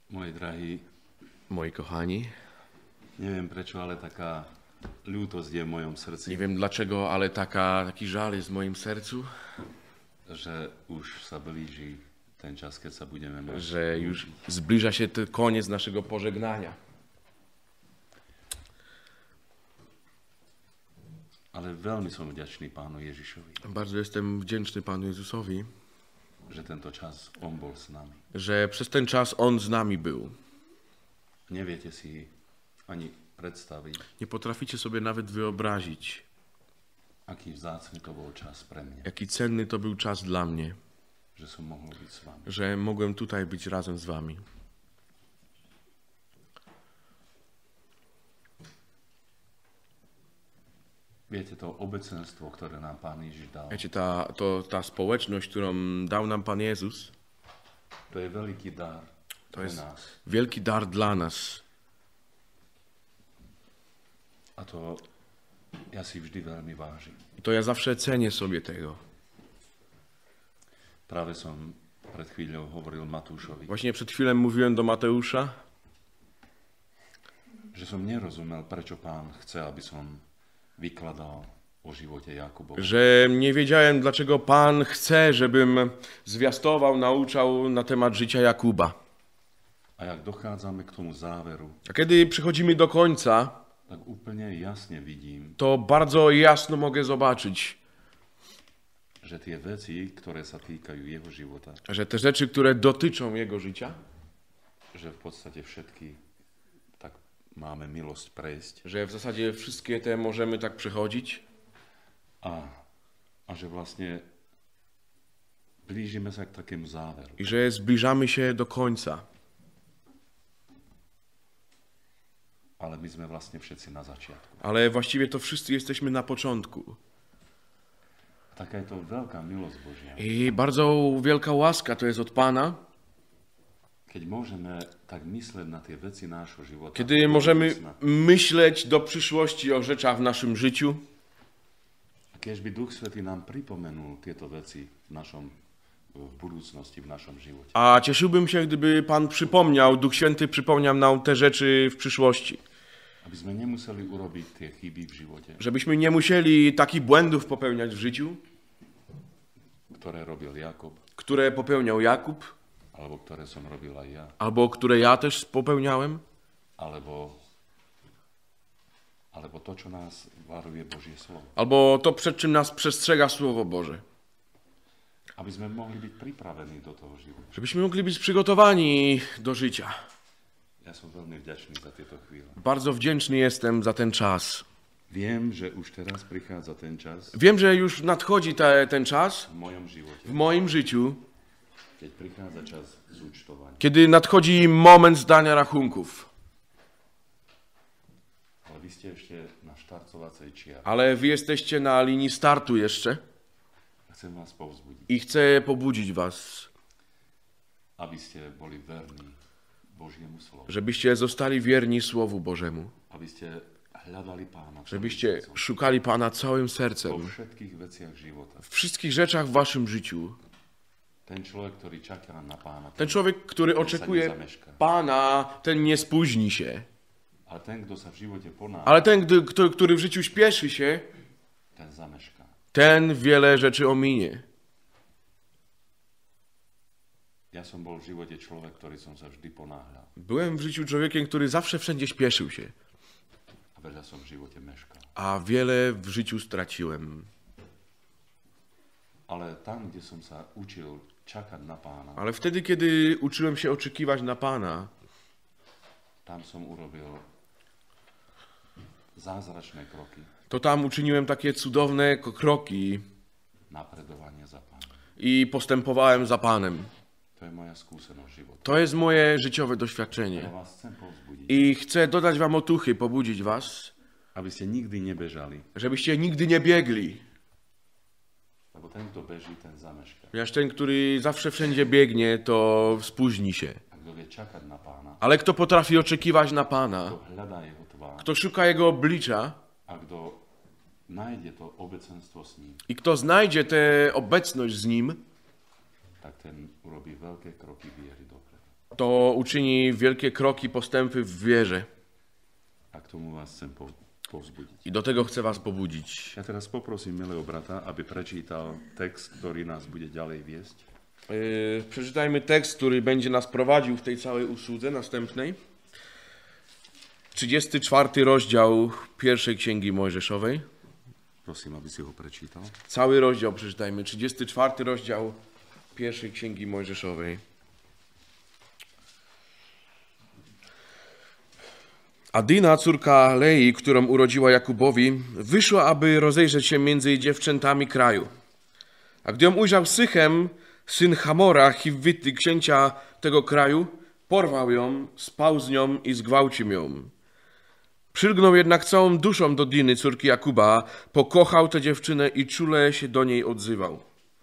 Moji drahí, Moi kochani, neviem prečo, ale taká ľútosť je v mojom srdci, nie wiem dlaczego, ale taki żal jest w moim sercu, že už sa blíži ten čas, keď sa budeme mať. że już zbliża się ten koniec naszego pożegnania. Ale veľmi som vďačný Pánu Ježišovi, Bardzo jestem wdzięczny Panu Jezusowi, že tento čas On bol s nami. że przez ten czas On z nami był. Neviete si ani predstaviť, Nie potraficie sobie nawet wyobrazić, aký vzácny to bol čas pre mňa, jaki cenny to był czas dla mnie, že som mohol byť s vami. że mogłem tutaj być razem z wami. Viete, to obecenstvo, ktoré nám Pán Ježiš dal, Wiecie, ta społeczność, którą dał nam Pan Jezus, to je veľký dar to pre jest nás. wielki dar dla nas. A to ja si vždy veľmi vážim. I to ja zawsze cenię sobie tego. Práve som pred chvíľou hovoril Matúšovi, Właśnie przed chwilą mówiłem do Mateusza, že som nerozumel, prečo Pán chce, aby som wykładał o živote Jakubowa. że nie wiedziałem, dlaczego Pan chce, żebym zwiastował, nauczał na temat życia Jakuba. A jak dochádzame k tomu záveru, A kiedy przychodzimy do końca, tak úplne jasne vidím, to bardzo jasno mogę zobaczyć, že tie veci, ktoré sa týkajú jeho života, że te rzeczy, które dotyczą jego życia, že v podstate všetky tak máme milosť prejsť że w zasadzie wszystkie te możemy tak przechodzić a že vlastne blížime sa k takému záveru. i że zbliżamy się do końca. Ale my sme vlastne všetci na začiatku. Ale właściwie to wszyscy jesteśmy na początku. Taká je to veľká milosť Božia. I bardzo wielka łaska to jest od Pana, Keď môžeme tak mysleť na tie veci nášho života, kiedy możemy myśleć do przyszłości o rzeczach w naszym życiu. a keďby Duch Svätý nám pripomenul tieto veci v budúcnosti, v našom živote. A cieszyłbym się, gdyby Pan przypomniał, Duch Święty przypomniał nam te rzeczy w przyszłości. Aby sme nemuseli urobiť tie chyby v živote, Żebyśmy nie musieli takich błędów popełniać w życiu, ktoré robil Jakub, które popełniał Jakub, alebo ktoré som robil aj ja, albo które ja też popełniałem, alebo to, čo nás varuje Božie slovo. albo to, przed czym nas przestrzega Słowo Boże. Aby sme mohli byť pripravení do toho života. Żebyśmy mogli być przygotowani do życia. Ja som veľmi vďačný za tieto chvíle. Bardzo wdzięczny jestem za ten czas. Viem, že už teraz prichádza ten čas Wiem, że już nadchodzi ten czas v mojom živote, w moim życiu, keď prichádza čas zúčtovania. kiedy nadchodzi moment zdania rachunków. Ale vy ste ešte na štartovacej čiare. Ale wy jesteście na linii startu jeszcze Chcem vás povzbudiť, i chcę pobudzić was, aby ste boli verní Božiemu slovu. żebyście zostali wierni Słowu Bożemu. Aby ste hľadali Pána. Żebyście szukali Pana całym vo sercem. všetkých veciach života. W wszystkich rzeczach w waszym życiu. Ten človek, ktorý čaká na Pána, Ten człowiek, który oczekuje Pana, ten nie spóźni się. ale ten, kto sa v živote ponáhľa, Ale ten, który w życiu śpieszy się, ten zamešká. ten wiele rzeczy ominie. Ja som bol v živote človek, ktorý som sa vždy ponáhľal Byłem w życiu człowiekiem, który zawsze wszędzie śpieszył się. a veľa som v živote meškal. A wiele w życiu straciłem. Ale tam, kde som sa učil čakať na Pána, Ale wtedy, kiedy uczyłem się oczekiwać na Pana, tam som urobil zázračné kroky, to tam uczyniłem takie cudowne kroki napredovanie za Pánom. i postępowałem za Panem. To je moja skúsenosť života. To jest moje życiowe Ja doświadczenie. vás chcem povzbudiť, I chcę dodać wam otuchy, pobudzić was, aby ste nikdy nebežali, żebyście nigdy nie biegli. lebo ten, kto beží, ten zamešká. Ponieważ ten, który zawsze wszędzie biegnie, to spóźni się. A kto vie čakať na Pána, Ale kto potrafi oczekiwać na Pana, kto hľadá jeho tvár kto szuka Jego oblicza a kto nájde to obecenstvo s ním, i kto znajdzie tę obecność z Nim, tak ten urobí veľké kroky viery dopredu. to uczyni wielkie kroki, postępy w wierze. A k tomu vás chcem povzbudiť. I do tego chcę was pobudzić. Ja teraz poprosím milého brata, aby prečítal text, ktorý nás bude ďalej viesť. Przeczytajmy tekst, który będzie nas prowadził w tej całej usłudze następnej. 34 rozdział pierwszej Księgi Mojżeszowej. Prosím, aby si ho prečítal. Cały rozdział przeczytajmy. 34 rozdział pierwszej Księgi Mojżeszowej. A Dina, córka Lei, którą urodziła Jakubowi, wyszła, aby rozejrzeć się między dziewczętami kraju. A gdy ją ujrzał Sychem, syn Hamora, Chiwity, księcia tego kraju, porwał ją, spał z nią i zgwałcił ją. Przylgnął jednak całą duszą do Diny, córki Jakuba, pokochał tę dziewczynę i czule się do niej odzywał.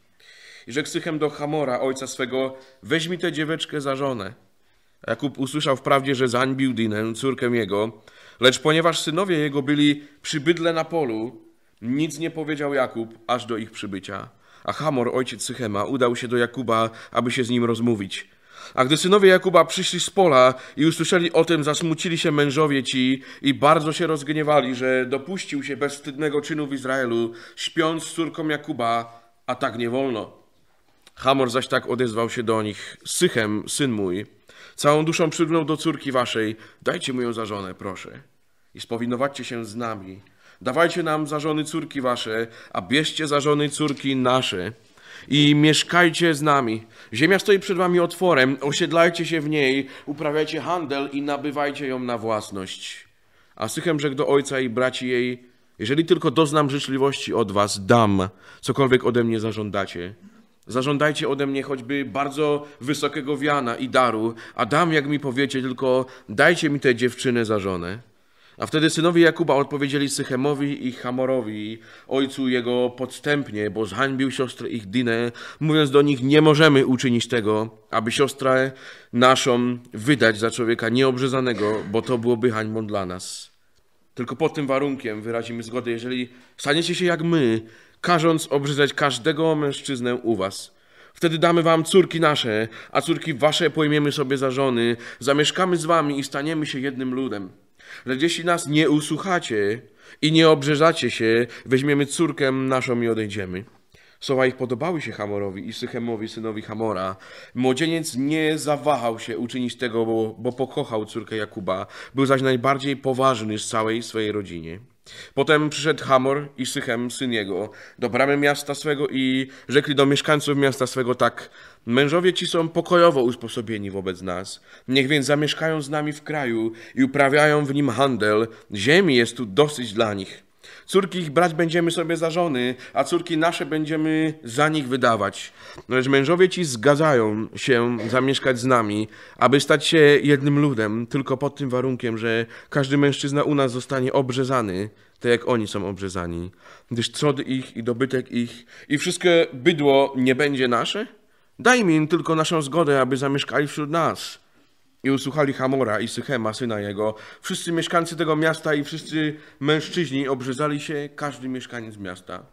I rzekł Sychem do Hamora, ojca swego, weź mi tę dzieweczkę za żonę. A Jakub usłyszał wprawdzie, że zhańbił Dinę, córkę jego, lecz ponieważ synowie jego byli przy bydle na polu, nic nie powiedział Jakub, aż do ich przybycia. A Hamor, ojciec Sychema, udał się do Jakuba, aby się z nim rozmówić. A gdy synowie Jakuba przyszli z pola i usłyszeli o tym, zasmucili się mężowie ci i bardzo się rozgniewali, że dopuścił się bezwstydnego czynu w Izraelu, śpiąc z córką Jakuba, a tak nie wolno. Hamor zaś tak odezwał się do nich, Sychem, syn mój, całą duszą przygnął do córki waszej, dajcie mu ją za żonę, proszę, i spowinowaćcie się z nami. Dawajcie nam za żony córki wasze, a bierzcie za żony córki nasze i mieszkajcie z nami. Ziemia stoi przed wami otworem, osiedlajcie się w niej, uprawiajcie handel i nabywajcie ją na własność. A Sychem rzekł do ojca i braci jej, jeżeli tylko doznam życzliwości od was, dam, cokolwiek ode mnie zażądacie. Zażądajcie ode mnie choćby bardzo wysokiego wiana i daru, a dam, jak mi powiecie, tylko dajcie mi tę dziewczynę za żonę. A wtedy synowie Jakuba odpowiedzieli Sychemowi i Hamorowi, ojcu jego podstępnie, bo zhańbił siostrę ich Dinę, mówiąc do nich, nie możemy uczynić tego, aby siostrę naszą wydać za człowieka nieobrzezanego, bo to byłoby hańbą dla nas. Tylko pod tym warunkiem wyrazimy zgodę, jeżeli staniecie się jak my, każąc obrzezać każdego mężczyznę u was. Wtedy damy wam córki nasze, a córki wasze pojmiemy sobie za żony, zamieszkamy z wami i staniemy się jednym ludem. Lecz jeśli nas nie usłuchacie i nie obrzeżacie się, weźmiemy córkę naszą i odejdziemy. Słowa ich podobały się Hamorowi i Sychemowi, synowi Hamora. Młodzieniec nie zawahał się uczynić tego, bo pokochał córkę Jakuba. Był zaś najbardziej poważny z całej swojej rodzinie. Potem przyszedł Hamor i Sychem, syn jego, do bramy miasta swego i rzekli do mieszkańców miasta swego tak, mężowie ci są pokojowo usposobieni wobec nas, niech więc zamieszkają z nami w kraju i uprawiają w nim handel, ziemi jest tu dosyć dla nich. Córki ich brać będziemy sobie za żony, a córki nasze będziemy za nich wydawać. Lecz mężowie ci zgadzają się zamieszkać z nami, aby stać się jednym ludem, tylko pod tym warunkiem, że każdy mężczyzna u nas zostanie obrzezany, tak jak oni są obrzezani, gdyż trzody ich i dobytek ich i wszystkie bydło nie będzie nasze? Dajmy im tylko naszą zgodę, aby zamieszkali wśród nas. I usłuchali Hamora i Sychema, syna jego. Wszyscy mieszkańcy tego miasta i wszyscy mężczyźni obrzezali się, każdy mieszkaniec miasta.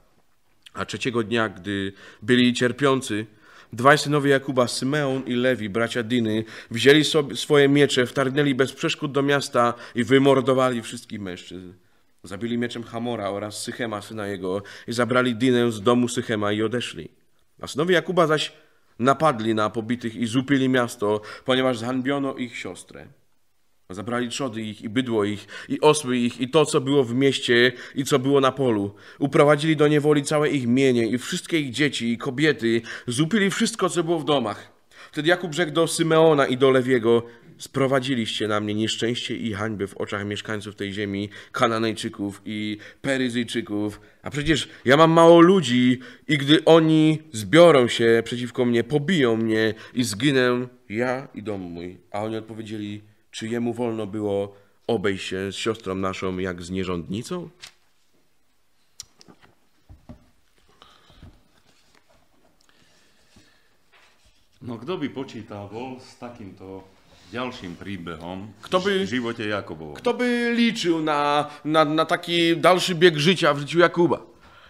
A trzeciego dnia, gdy byli cierpiący, dwaj synowie Jakuba, Symeon i Lewi, bracia Diny, wzięli sobie swoje miecze, wtargnęli bez przeszkód do miasta i wymordowali wszystkich mężczyzn. Zabili mieczem Hamora oraz Sychema, syna jego, i zabrali Dinę z domu Sychema i odeszli. A synowie Jakuba zaś napadli na pobitych i zupili miasto, ponieważ zhańbiono ich siostrę. Zabrali trzody ich i bydło ich i osły ich i to, co było w mieście i co było na polu. Uprowadzili do niewoli całe ich mienie i wszystkie ich dzieci i kobiety. Zupili wszystko, co było w domach. Wtedy Jakub rzekł do Symeona i do Lewiego, sprowadziliście na mnie nieszczęście i hańbę w oczach mieszkańców tej ziemi, Kananejczyków i Peryzyjczyków. A przecież ja mam mało ludzi i gdy oni zbiorą się przeciwko mnie, pobiją mnie i zginę ja i dom mój. A oni odpowiedzieli, czy jemu wolno było obejść się z siostrą naszą jak z nierządnicą? No kto by počítal s takýmto ďalším príbehom v v živote Jakubovom? Kto by liczył na taki dalszy bieg życia w życiu Jakuba?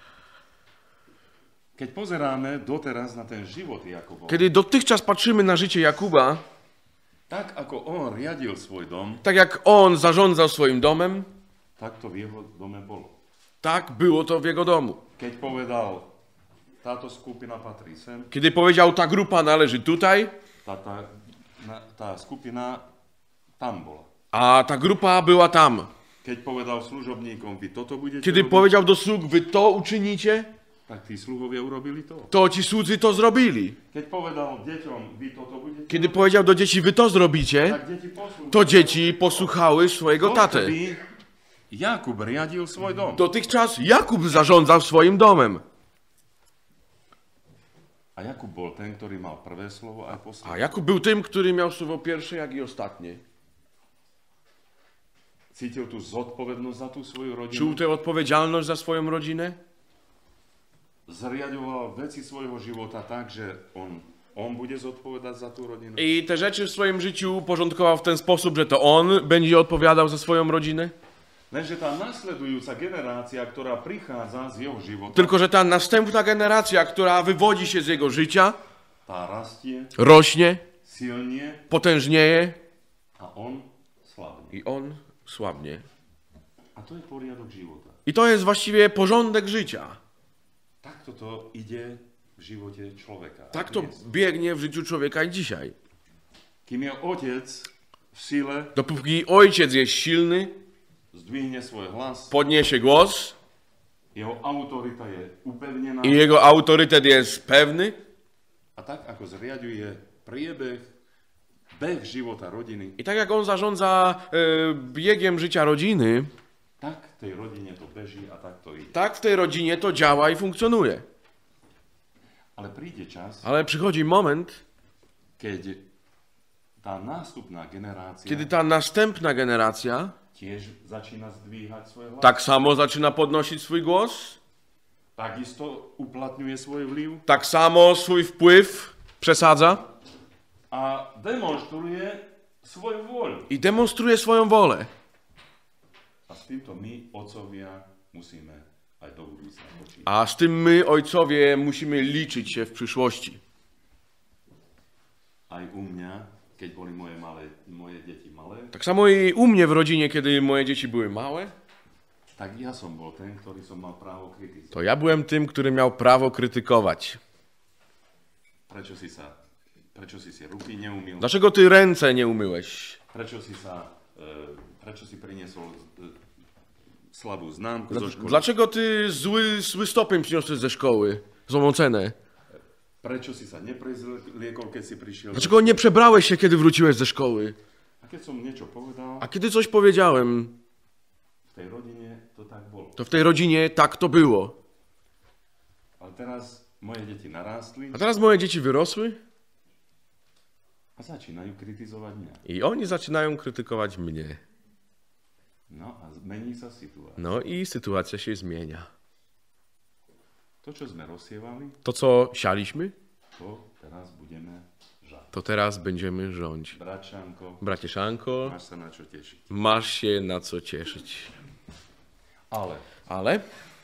Keď pozeráme doteraz na ten život Jakubov, Kiedy dotychczas patrzymy na życie Jakuba, Tak ako on riadil svoj dom, Tak jak on zarządzał swoim domem, tak to v jeho dome bolo. tak było to w jego domu. Keď povedal, táto skupina patrí sem, Kiedy powiedział, ta grupa należy tutaj, tá skupina tam bola. a ta grupa była tam. Keď povedal služobníkom, vy toto budete Kiedy robiť, powiedział do sług, wy to uczynicie, tak tí sluhovia urobili to. to ci słudzy to zrobili. Keď povedal deťom, vy toto budete Kiedy robiť, powiedział do dzieci, wy to zrobicie, tak deti poslúchali. to dzieci posłuchały swojego tatę. Dovtedy Jakub riadil svoj dom. Dotychczas Jakub zarządzał swoim domem. A Jakub bol ten, ktorý mal prvé slovo a posledné. A Jakub był tym, który miał słowo pierwsze, jak i ostatnie. Cítil tú zodpovednosť za tú svoju rodinu. Czuł tę odpowiedzialność za swoją rodzinę. Zriadoval veci svojho života tak, že on bude zodpovedať za tú rodinu. I te rzeczy w swoim życiu uporządkował w ten sposób, że to on będzie odpowiadał za swoją rodzinę. Lenže tá nasledujúca generácia, ktorá prichádza z jeho života, Tylko że ta następna generacja, która wywodzi się z jego życia, tá rastie, rośnie, silnie potężnieje a on slabne. i on słabnie. A to je poriadok života. I to jest właściwie porządek życia. Takto to ide v živote človeka. Tak to biegnie w życiu człowieka i dzisiaj. Kým je otec v sile, Dopóki ojciec jest silny, zdvihne svoj hlas, podniesie głos jeho autorita je upevnená i jego autorytet jest pewny, a tak ako zriaďuje beh života rodiny, i tak jak on zarządza biegiem życia rodziny, tak v tej rodine to beží a tak to ide. tak w tej rodzinie to działa i funkcjonuje. Ale príde čas, Ale przychodzi moment, keď tá nástupná generácia kiedy ta następna generacja tiež začína zdvíhať svoj hlas. tak samo zaczyna podnosić swój głos, Takisto uplatňuje svoj vliv tak samo swój wpływ przesadza a demonstruje svoju vôľu. i demonstruje swoją wolę. A s týmto my, otcovia, musíme aj do budúcna počítať. A z tym my, ojcowie, musimy liczyć się w przyszłości. Aj u mňa, keď boli moje deti malé, Tak samo i u mnie w rodzinie, kiedy moje dzieci były małe, tak ja som bol ten, ktorý som mal právo kritizovať. to ja byłem tym, który miał prawo krytykować. Prečo si ruky neumyl? Dlaczego ty ręce nie umyłeś? Prečo si priniesol slabú známku zo školy? Dlaczego ty zły stopień przyniosłeś ze szkoły? Złą ocenę? Prečo si sa neprezliekol, keď si prišiel? Dlaczego nie przebrałeś się, kiedy wróciłeś ze szkoły? A keď som niečo povedal, A kiedy coś powiedziałem, v tej rodine to tak bolo. to w tej rodzinie tak to było. Ale teraz moje deti narástli A teraz moje dzieci wyrosły a začínajú kritizovať mňa. i oni zaczynają krytykować mnie. No a zmení sa situácia. No i sytuacja się zmienia. To, čo sme rozsievali, To, co sialiśmy, to teraz budeme žať. to teraz będziemy rządzić. Bračanko, Bracie Szanko, máš sa na čo tešiť. masz się na co cieszyć. Ale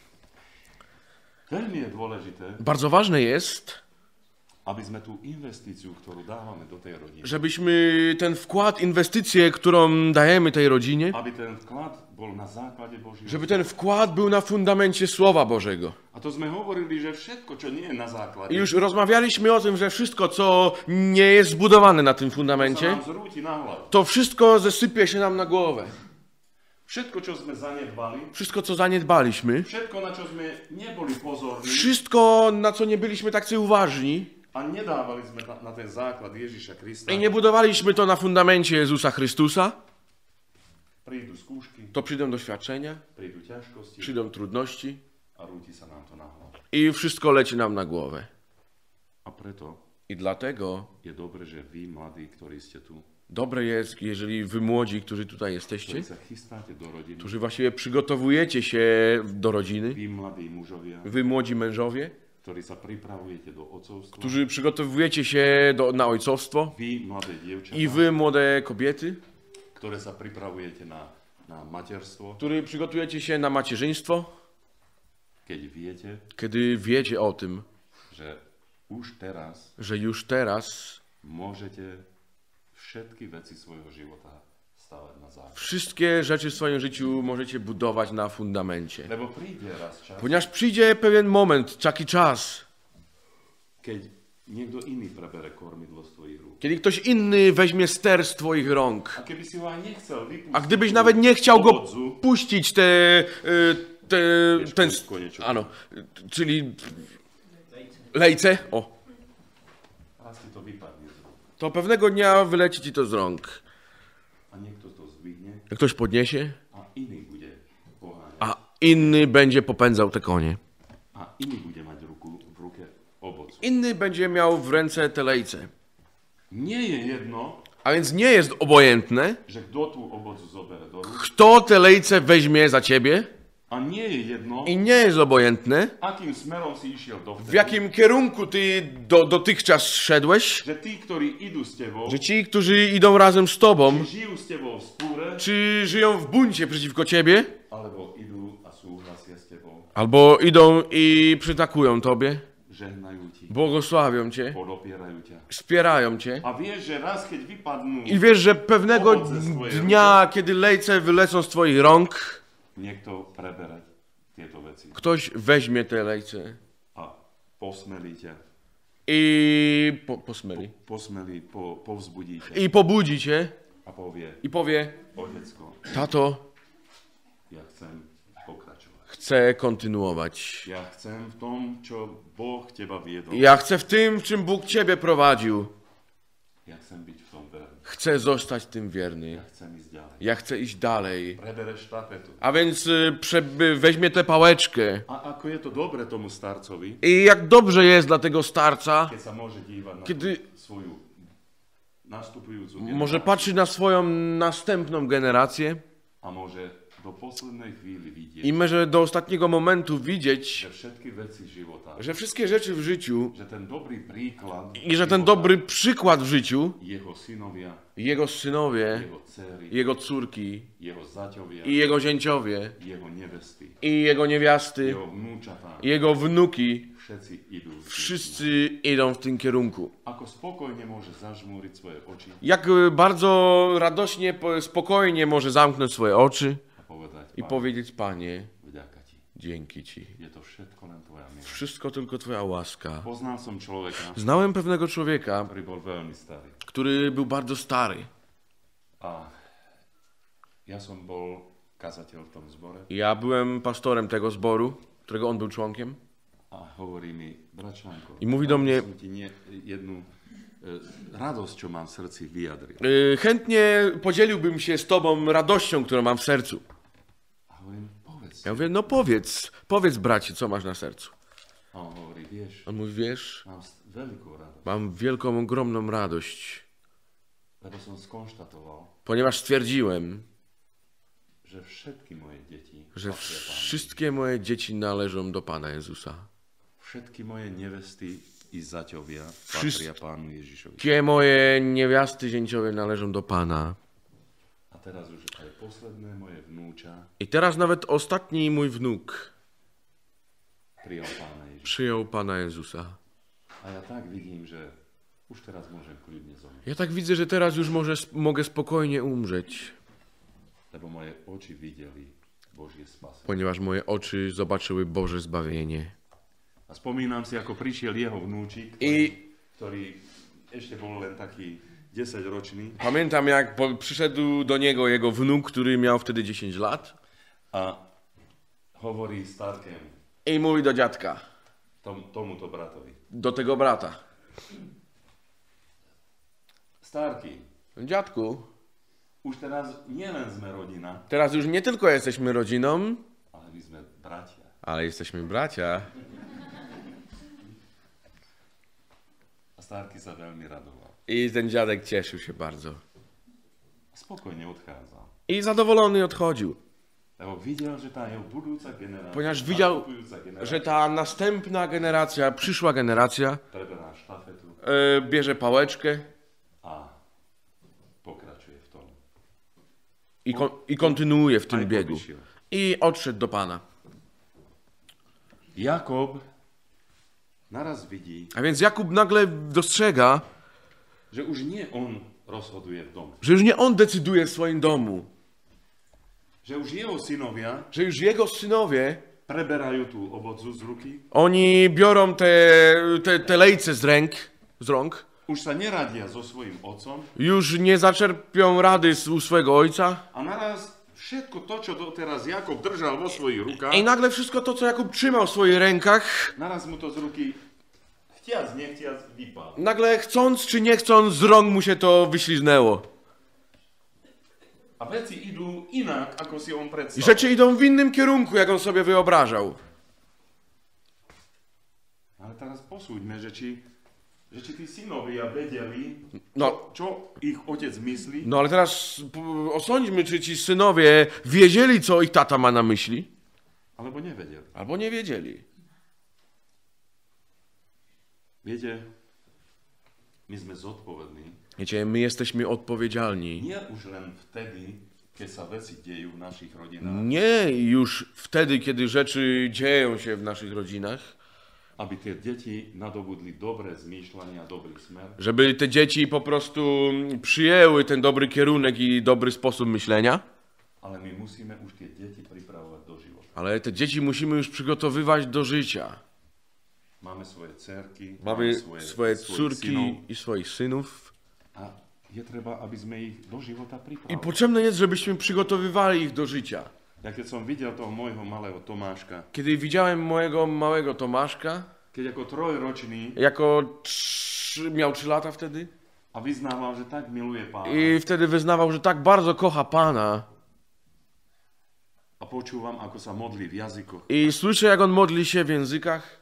Veľmi je dôležité, bardzo ważne jest, aby sme tú investíciu, ktorú dávame do tej rodiny, żebyśmy ten wkład, inwestycję, którą dajemy tej rodzinie, aby ten vklad bol na základe Božieho. żeby ten wkład był na fundamencie Słowa Bożego. A to sme hovorili, že všetko, čo nie je na základe, I już rozmawialiśmy o tym, że wszystko, co nie jest zbudowane na tym sa fundamencie, nám zrúti na hlavu. to wszystko zesypie się nam na głowę. Všetko, čo sme zanedbali, Wszystko, co zaniedbaliśmy, všetko, na čo sme neboli pozorní wszystko, na co nie byliśmy tacy uważni a nedávali sme na ten základ Ježiša Krista, i nie budowaliśmy to na fundamencie Jezusa Chrystusa, prídu skúšky, to przyjdą doświadczenia, prídu ťažkosti przyjdą trudności a rúti sa nám to na hlavu. i wszystko leci nam na głowę. A preto I dlatego je dobre, že vy, mladí, ktorí ste tu, dobre jest, jeżeli wy młodzi, którzy tutaj jesteście, ktorí sa chystáte do rodiny, którzy właściwie przygotowujecie się do rodziny, vy, mladí mužovia, wy młodzi mężowie, ktorí sa pripravujete do otcovstva, którzy przygotowujecie się na ojcowstwo vy, mladé dievčatá, i wy, młode kobiety, ktoré sa pripravujete na materstvo, którzy przygotujecie się na macierzyństwo, keď viete, kiedy wiecie o tym, že už teraz że już teraz môžete všetky veci svojho života stavať na základ. Wszystkie rzeczy w swoim życiu możecie budować na fundamencie. Lebo príde raz čas, Ponieważ przyjdzie pewien moment, taki czas, keď niekto iný prebere kormidlo z tvojich rúk. kiedy ktoś inny weźmie ster z twoich rąk. A keby si ho aj nechcel vypustiť, A gdybyś nawet nie chciał go owodzu, puścić, ten, konieczek. ano, czyli lejce, o, raz ti to vypadne z rúk. to pewnego dnia wyleci ci to z rąk. A niekto to zdvihne Jak ktoś podniesie, a iný bude poháňať. a inny będzie popędzał te konie. A iný bude mať v ruke ovoc. Inny będzie miał w ręce te lejce. Nie je jedno, A więc nie jest obojętne, že kto tú ovoc zobere do rúk. kto te lejce weźmie za ciebie, A nie je jedno, i nie jest obojętne, akým smerom si išiel dovtedy. w jakim kierunku ty dotychczas szedłeś, Že tí, ktorí idú s tebou, że ci, którzy idą razem z tobą, žijú s tebou v spúre, czy żyją w buncie przeciwko ciebie, alebo idú a súhlasia s tebou, albo idą i przytakują tobie, žehnajú ti, błogosławią cię, podopierajú ťa. wspierają cię. A vieš, že raz, keď vypadnú, I wiesz, że pewnego dnia, kiedy lejce wylecą z twoich rąk, niekto prebere tieto veci ktoś weźmie te lejce a posmelí ťa, i povzbudí ťa i pobudzi cię a povie, i powie, otecko, tato, ja chcem pokračovať. chcę kontynuować. Ja chcem v tom, čo Boh teba viedol. Ja chcę w tym, w czym Bóg ciebie prowadził. Ja chcem byť v tom verný. Chcę zostać tym wierny. Ja chcem ísť ďalej. Ja chcę iść dalej. Prebere štafetu. A więc weźmie tę pałeczkę. A ako je to dobre tomu starcovi, I jak dobrze jest dla tego starca, keď sa môže dívať na Kiedy- tú svoju nastupujúcu może patrzy na swoją następną generację a môže do poslednej chvíli vidieť, i może do ostatniego momentu widzieć, že všetky veci života, że wszystkie rzeczy w życiu že ten dobrý príklad i że ten života, dobry przykład w życiu, jeho synovia, jego synowie, jeho dcery, jego córki jeho zaťovia, i jego zięciowie jeho nevesty, i jego niewiasty, jeho vnúčatá, i jego wnuki, všetci idú. wszyscy idą w tym kierunku. Ako spokojne môže zažmúriť svoje oči Jak bardzo radośnie, spokojnie może zamknąć swoje oczy a povedať, i Pane, powiedzieć, Panie, vďaka ti. dzięki Ci. Je to všetko len tvoja milosť. Wszystko tylko Twoja łaska. Poznal som človeka, Znałem pewnego człowieka, ktorý bol veľmi starý. który był bardzo stary. A ja som bol kazateľ v tom zbore Ja byłem pastorem tego zboru, którego on był członkiem. a hovorí mi, bračanko, I mówi do mnie- som ti jednu radosť, čo mám v srdci, vyjadril. Chętnie podzieliłbym się z Tobą radością, którą mam w sercu. A hovorím, povedz. Ja mówię, no powiedz bracie, co masz na sercu. A on hovorí, vieš, On mówi, wiesz, mám veľkú radosť, mam wielką, ogromną radość, lebo som skonštatoval, ponieważ stwierdziłem, že všetky moje deti że patria Pánovi. wszystkie moje dzieci należą do Pana Jezusa. Všetky moje nevesty i zaťovia Wszyscy- patria Pánu Ježišovi. Wszystkie moje niewiasty zięciowie należą do Pana. A teraz už aj posledné moje vnúča I teraz nawet ostatni mój wnuk prijal Pána Ježiša. przyjął Pana Jezusa. A ja tak vidím, že už teraz môžem kľudne zomrieť, Ja tak widzę, że teraz już mogę spokojnie umrzeć, lebo moje oči videli Božie spasenie. ponieważ moje oczy zobaczyły Boże zbawienie. A spomínam si, ako prišiel jeho vnúčik, ktorý ešte bol len taký 10-ročný Pamiętam, jak przyszedł do niego jego wnuk, który miał wtedy 10 lat a hovorí starkému, i mówi do dziadka, tomuto bratovi. do tego brata. Starky, Dziadku, už teraz nielen sme rodina, teraz już nie tylko jesteśmy rodziną, ale my sme bratia. ale jesteśmy bracia. A Starky sa veľmi radoval. I ten dziadek cieszył się bardzo. Spokojne odchádzal. I zadowolony odchodził, Lebo videl, že tá jeho budúca generácia, ponieważ widział, nastupujúca generácia, że ta następna generacja, przyszła generacja preberá štafetu bierze pałeczkę a pokračuje v tom. i kontynuuje w Aj tym biegu. povyšiel. I odszedł do Pana. Jakob naraz vidí, A więc Jakub nagle dostrzega, že už nie on rozhoduje v dome. Że już nie on decyduje w swoim domu. Že už jeho synovia Że już jego synowie, preberajú tú ovocu z ruky, oni biorą te lejce z rąk. už sa neradia so svojím otcom Już nie zaczerpią rady u swojego ojca. a naraz všetko to, čo doteraz Jakob držal vo svojich rukách, I nagle wszystko to, co Jakub trzymał w swoich rękach, naraz mu to z ruky chtiac, nechtiac vypadlo. nagle chcąc czy nie chcąc z rąk mu się to wyśliznęło. A veci idú inak, ako si on I predstavil. rzeczy idą w innym kierunku, jak on sobie wyobrażał. Ale teraz posúďme, že či tí synovia vedeli, No, čo ich otec myslí, no ale teraz osądźmy, czy ci synowie wiedzieli, co ich tata ma na myśli, alebo nevedeli. albo nie wiedzieli. Viete, my sme zodpovední Wiecie, my jesteśmy odpowiedzialni. nie už len vtedy, keď sa veci dejú v našich rodinách, Nie już wtedy, kiedy rzeczy dzieją się w naszych rodzinach, aby tie deti nadobudli dobré zmýšľanie a dobrý smer, żeby te dzieci po prostu przyjęły ten dobry kierunek i dobry sposób myślenia, ale my musíme už tie deti pripravovať do života. ale te dzieci musimy już przygotowywać do życia. Máme svoje dcerky, Mamy svojich swoje córki synov i swoich synów a je treba, aby sme ich do života i pripravili. potrzebne jest, żebyśmy przygotowywali ich do życia. Ja keď som videl toho môjho malého Tomáška, Kiedy widziałem mojego małego Tomaszka, keď ako trojročný miał 3 lata wtedy, a vyznával, že tak miluje Pána i wtedy wyznawał, że tak bardzo kocha Pana a počúvam, ako sa modlí v jazykoch, i słyszę, jak on modli się w językach,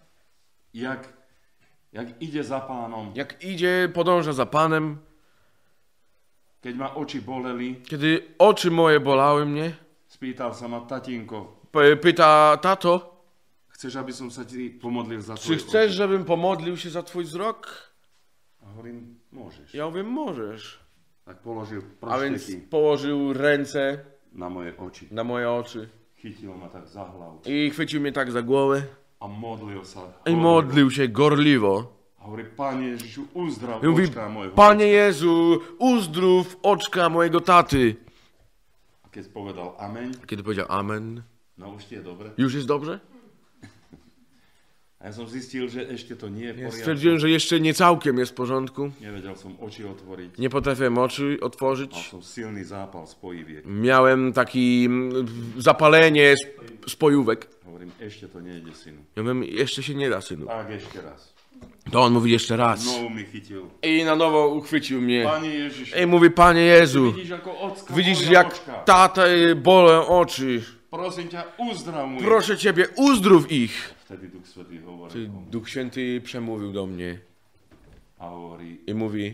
jak ide za Pánom, jak idzie, podąża za Panem. keď ma oči boleli, Kiedy oczy moje bolały mnie, spýtal sa ma, tatínko, pyta, tato, chceš, aby som sa ti pomodlil za czy tvoje chcesz, oči? żebym pomodlił się za twój wzrok? A hovorím, môžeš. Ja mówię, możesz. Tak položil A więc prošteky położył ręce na moje oči. na moje oczy Chytil ma tak za hlavu i chwycił mnie tak za głowę a modlil sa. i modlił się gorliwo. A hovorí, Pane Ježišu, uzdrav I mówi, očka mojho. Panie Jezu, uzdrów oczka mojego taty. A keď povedal amen, Kiedy powiedział amen, no už ti je dobre. już jest dobrze? A ja som zistil, že ešte to nie je v Ja poriadku. stwierdziłem, że jeszcze nie całkiem jest w porządku. Nevedel som oči otvoriť. Nie potrafiłem oczy Mal otworzyć. som silný zápal spojiviek. Miałem taki zapalenie spojówek. Hovorím, ešte to nejde, synu. Ja mówię, jeszcze się nie da, synu. Tak, ešte raz. To on mówi jeszcze raz. Znovu mi chytil. I na nowo uchwycił mnie. Panie Ježišu, I mówi, Panie Jezu, vidíš, ako ocka widzisz bolia jak očka. tata bolą oczy. Prosím ťa, uzdrav mu ich. Proszę Ciebie, uzdrów ich. Vtedy Duch Svätý hovorí Ty, Duch Święty przemówił do mnie a hovorí, i mówi,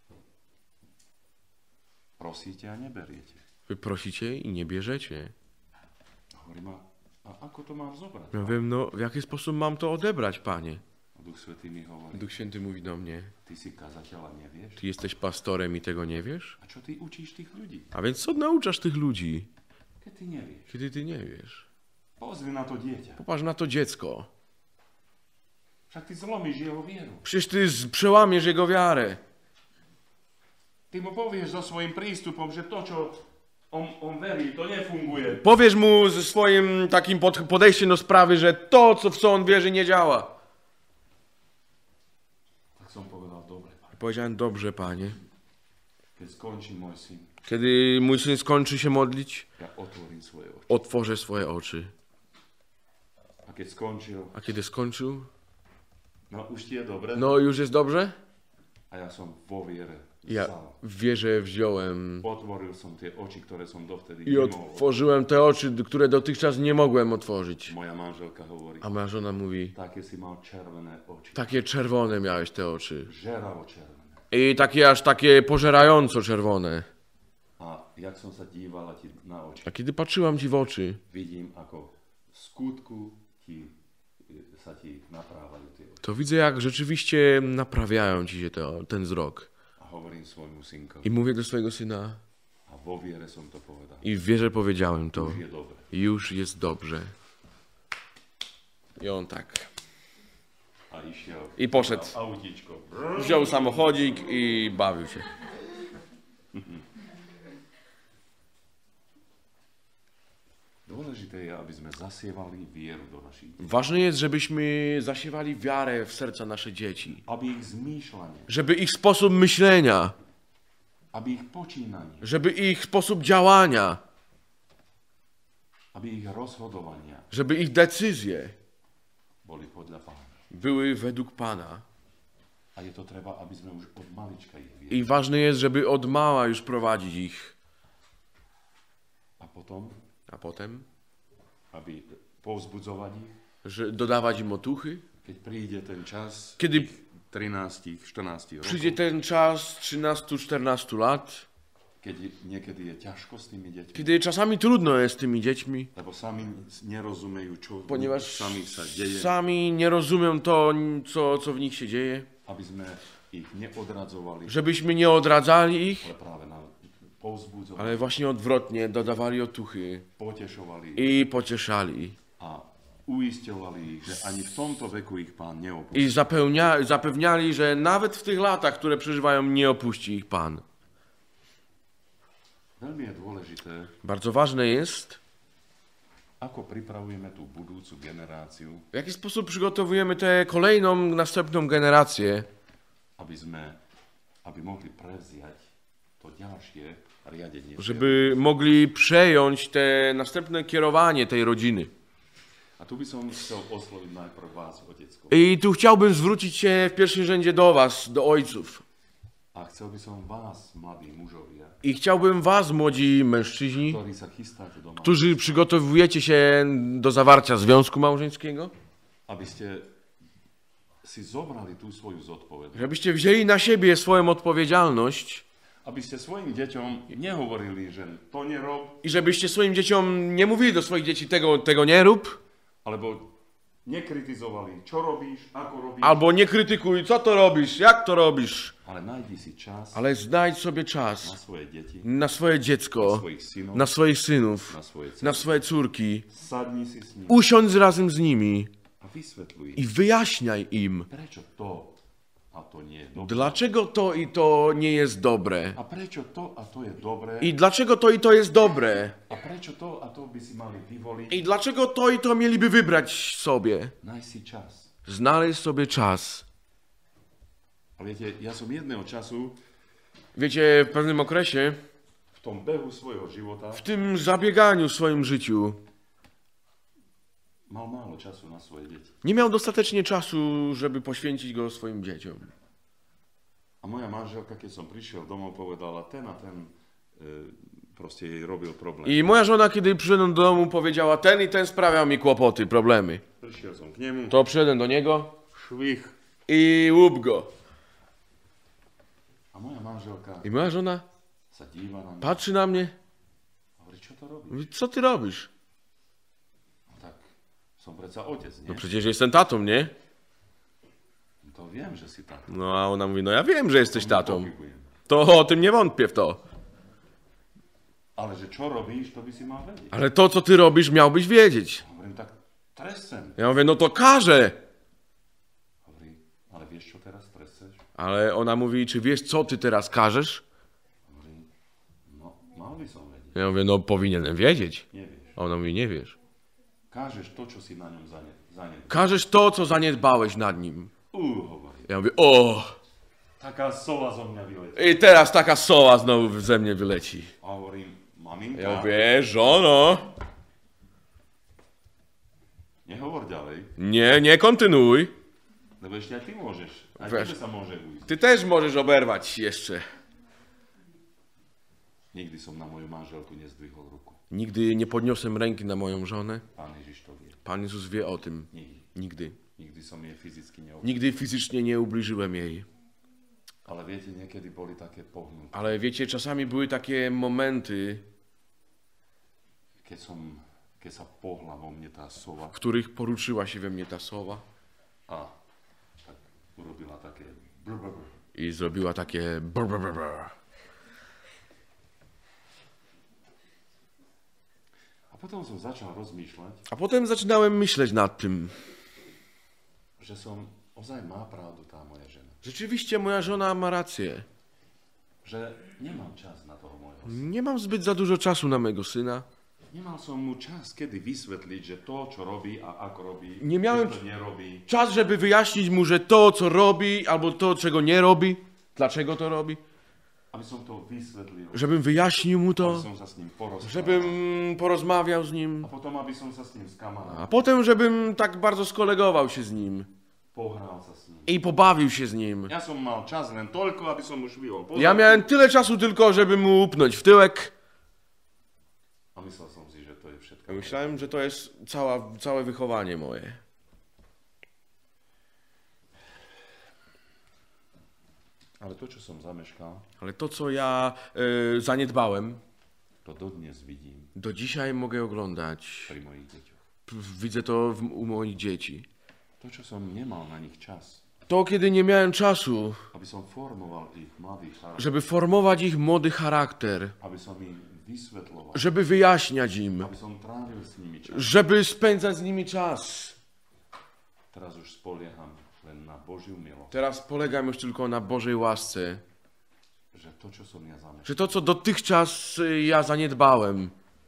prosíte a neberiete. wy prosicie i nie bierzecie. Hovorím, a ako to mám zobrať? Ja mówię, no w jaki sposób mam to odebrać, Panie? A Duch Svätý mi hovorí, Duch Święty mówi do mnie, ty si kazateľ a nevieš? ty jesteś pastorem i tego nie wiesz? A čo ty učíš tých ľudí? A więc co nauczasz tych ludzi, Keď ty nevieš. kiedy ty nie wiesz? Pozri na to dieťa. Popatrz na to dziecko. Však ty zlomíš jeho vieru. Przecież ty przełamiesz jego wiarę. Ty mu povieš so svojím prístupom, že to, čo on verí, to nefunguje. Powiesz mu ze swoim takim podejściem do sprawy, że to, w co on wierzy, nie działa. Tak som povedal, dobre, Pane. Powiedziałem, dobrze, Panie. Keď skončí môj syn, Kiedy mój syn skończy się modlić, ja otvorím svoje oči. otworzę swoje oczy. A keď skončil, A kiedy skończył, no už ti je dobre? no już jest dobrze? A ja som vo viere Ja vzal. w wierze wziąłem Otvoril som tie oči, ktoré som dovtedy i nemohol. otworzyłem te oczy, które dotychczas nie mogłem otworzyć. Moja manželka hovorí, A moja żona mówi, také si mal červené oči. takie czerwone miałeś te oczy. Žeravo červené. I takie pożerająco czerwone. A jak som sa dívala ti na oči, A kiedy patrzyłam ci w oczy, vidím, ako v skutku sa ti naprávajú tie oči. to widzę, jak rzeczywiście naprawiają ci się ten wzrok. A hovorím svojmu synkovi, I mówię do swojego syna, a vo viere som to povedal. i w wierze powiedziałem to, Už je dobre. już jest dobrze. I on tak. A išiel. I poszedł. Autíčko. Wziął samochodzik i bawił się. Dôležité je, aby sme zasievali vieru do našich detí. Ważne jest, żebyśmy zasiewali wiarę w serca naszych dzieci. Aby ich zmýšľanie, Żeby ich sposób myślenia, aby ich počínanie, żeby ich sposób działania, aby ich rozhodovania żeby ich decyzje boli podľa Pána. były według Pana. A je to treba, aby sme už od malička ich viedli. I ważne jest, żeby od mała już prowadzić ich. A potom, A potem, aby povzbudzovať ich, że dodawać im otuchy. keď príde ten čas Kiedy 13, 14 rokov, przyjdzie ten czas 13-14 lat, keď niekedy je ťažko s tými deťmi, kiedy czasami trudno jest z tymi dziećmi, lebo sami nerozumejú, čo ponieważ sami sa deje, sami nie rozumią to, co w nich się dzieje, aby sme ich neodradzovali, żebyśmy nie odradzali ich, ale práve povzbudzovali, ale właśnie odwrotnie dodawali otuchy potešovali i pocieszali. a uisťovali ich, že ani w tomto veku ich Pán neopustí. I zapewniali, że nawet w tych latach, które przeżywają, nie opuści ich Pan. Veľmi je dôležité, Bardzo ważne jest, ako pripravujeme tú budúcu generáciu, w jaki sposób przygotowujemy tę kolejną, następną generację, aby mohli prevziať to ďalšie riadenie. żeby mogli przejąć te następne kierowanie tej rodziny. A tu by som chcel osloviť najprv vás, otecko. I tu chciałbym zwrócić się w pierwszym rzędzie do was, do ojców. A chcel by som vás, mladí mužovia, I chciałbym was, młodzi mężczyźni, ktorí sa chystáte doma, którzy przygotowujecie się do zawarcia związku małżeńskiego, aby ste si zobrali tú svoju zodpovednosť. żebyście wzięli na siebie swoją odpowiedzialność Aby ste svojim deťom nehovorili, že to nerob, i żebyście swoim dzieciom nie mówili do swoich dzieci tego nie rób, alebo nekritizovali, čo robíš, ako robíš, albo nie krytykuj, co to robisz, jak to robisz, ale najdi si čas ale znajdź sobie na czas svoje deti, na swoje dziecko, svojich synov, na swoich synów, na svoje na dcery. swoje córki, Sadni si s nimi usiądź razem z nimi a vysvetľuj, i wyjaśniaj im, prečo to a to nie je dobre. dlaczego to i to nie jest dobre. A prečo to a to je dobré. I dlaczego to i to jest dobre. A prečo to a to by si mali vyvoliť. I dlaczego to i to mieliby wybrać sobie. Nájsť si čas. Znaleźć sobie czas. A viete, ja som jedného času Wiecie, w pewnym okresie, v tom behu svojho života w tym zabieganiu w swoim życiu, mal málo času na svoje deti. nie miał dostatecznie czasu, żeby poświęcić go swoim dzieciom. A moja manželka, keď som prišiel domov, povedala, ten a ten proste jej robil problém. I moja żona, kiedy przyszedłem do domu, powiedziała, ten i ten sprawiał mi kłopoty, problemy. Prišiel som k nemu, To przyszedłem do niego švih. i łup go. A moja manželka I moja żona sa díva na mňa patrzy na mnie, a hovorí, čo to robíš? mówi, co ty robisz? No tak, som predsa otec, nie? No przecież jestem tatą, nie? No to viem, že si tak. No a ona mówi, no ja wiem, że jesteś tatą. Pochybujem. To o tym nie wątpię w to. Ale že čo robíš, to by si mal vedieť. Ale to, co ty robisz, miałbyś wiedzieć. Hovorím, tak tresem. Ja mówię, no to każę. Hovorí, ale vieš, čo teraz treseš? Ale ona mówi, czy wiesz, co ty teraz każesz? Hovorí, no, mal by som vedieť. Ja mówię, no powinienem wiedzieć. Nevieš. A ona mówi, nie wiesz. Kážeš to, čo si na ňom zanedbal. Każesz to, co zaniedbałeś nad nim. Hovorí, Ja mówię, o! taká sova zo mňa vyletí. I teraz taka soła znowu ze mnie wyleci. A hovorím, maminka, Ja mówię, żono, nehovor ďalej, nie kontynuuj. lebo ešte aj ty môžeš. Aj Vieš. tebe sa môže ujsť. Ty też możesz oberwać jeszcze. Nikdy som na moju manželku nezdvihol ruku. Nigdy nie podniosłem ręki na moją żonę. Pán Ježiš to vie. Pan Jezus wie o tym. Nikdy. Nigdy. Nikdy som jej fyzicky neobral. Nigdy fizycznie nie ubliżyłem jej. Ale viete, niekedy boli také pohnuté. Ale wiecie, czasami były takie momenty, Keď sa pohla vo mne tá sova w których poruszyła się we mnie ta sowa a tak urobila také brr. i zrobiła takie brr, brr, brr, brr. A potom som začal rozmýšľať, A potem zaczynałem myśleć nad tym. že ozaj má pravdu tá moja žena. Rzeczywiście moja żona ma rację. že nemám čas na toho môjho syna. Nie mam zbyt za dużo czasu na mego syna. Nemal som mu čas, kedy vysvetliť, že to, čo robí a ako robí, Nie miałem to nerobí. Czas, żeby wyjaśnić mu, że to, co robi, albo to, czego nie robi, dlaczego to robi. Aby som to vysvetlil, Żebym wyjaśnił mu aby to, som sa s ním porozprával. żebym porozmawiał z A nim, potom, aby som sa s ním skamarátil, a potem, żebym tak bardzo skolegował się z nim pohral sa s ním. i pobawił się z nim. Ja som mal čas len toľko, aby som už vyhol pozor. Ja miałem tyle czasu tylko, żeby mu upnąć w tyłek. A myslel som si, že to je všetko. Myślałem, że to jest całe wychowanie moje. Ale to, čo som zameškal, Ale to, co ja zaniedbałem, to dodnes vidím do dzisiaj mogę oglądać. pri mojich deťoch. Widzę to u moich dzieci. To, čo som nemal na nich čas, To, kiedy nie miałem czasu, aby som formoval ich mladý charakter, żeby formować ich młody charakter, aby som im vysvetloval, żeby wyjaśniać im, aby som trávil s nimi čas. żeby spędzać z nimi czas. Teraz už spolieham len na Božiu milosť, Teraz polegam już tylko na Bożej łasce, že to, čo som ja zameškal, że to, co dotychczas ja zaniedbałem,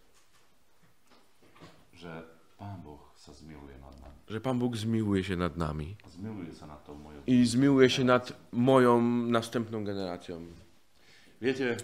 že Pán Boh sa zmiluje nad nami. że Pan Bóg zmiłuje się nad nami A zmiluje sa nad tou mojou. i zmiłuje się nad moją następną generacją. Viete,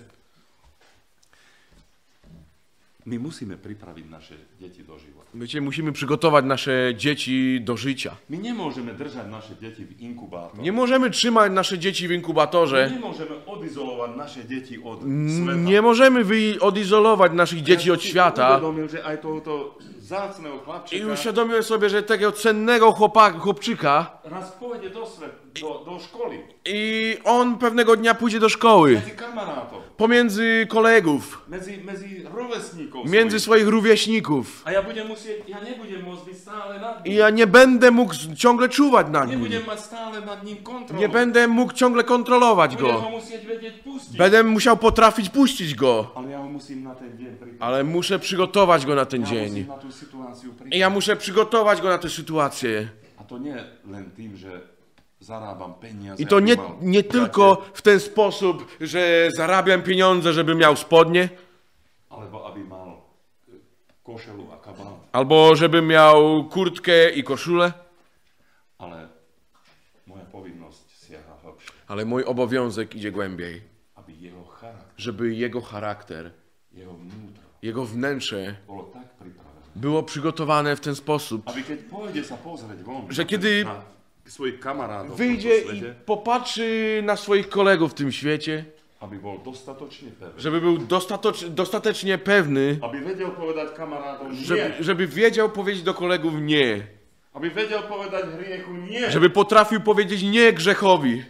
my musíme pripraviť naše deti do života. Wiecie, musimy przygotować nasze dzieci do życia. My nemôžeme držať naše deti v inkubátore. Nie możemy trzymać nasze dzieci w inkubatorze. Nemôžeme odizolovať naše deti od sveta. Nie możemy odizolować naszych dzieci od Ja som si świata. uvedomil, že aj tohoto vzácneho I chlapčeka uświadomiłem sobie, że tego cennego chłopczyka raz pôjde do školy, i on pewnego dnia pójdzie do szkoły, medzi kamarátov, pomiędzy kolegów, medzi rovesníkov między svojich. swoich rówieśników. A ja nebudem môcť byť stále nad I ním. ja nie będę mógł ciągle czuwać nad nim. Nebudem mať stále nad ním kontrolu. Nie będę mógł ciągle kontrolować Budem ho go. musieť vedieť pustiť. Będę musiał potrafić puścić go, Ale ja ho musím na ten deň pripraviť. ale muszę przygotować go na ten Ja dzień. musím na tú situáciu I pripraviť. ja muszę przygotować go na tę sytuację. A to nie len tým, že zarábam peniaze. I to aby mal nie tylko w ten sposób, że zarabiam pieniądze, żeby miał spodnie, alebo aby mal košelu a kabát. albo żeby miał kurtkę i koszulę, Ale moja povinnosť siaha hlbšie. ale mój obowiązek idzie głębiej, Aby jeho charakter, żeby jego charakter, jeho vnútro jego wnętrze bolo tak pripravené. było przygotowane w ten sposób, Aby keď pôjde sa pozrieť von Że kiedy na svojich kamarátov v wyjdzie tomto i svete, popatrzy na swoich kolegów w tym świecie, aby bol dostatočne pevný. żeby był dostatecznie pewny, Aby vedel povedať kamarátom nie. żeby wiedział powiedzieć do kolegów nie, Aby vedel povedať hriechu nie. żeby potrafił powiedzieć nie grzechowi.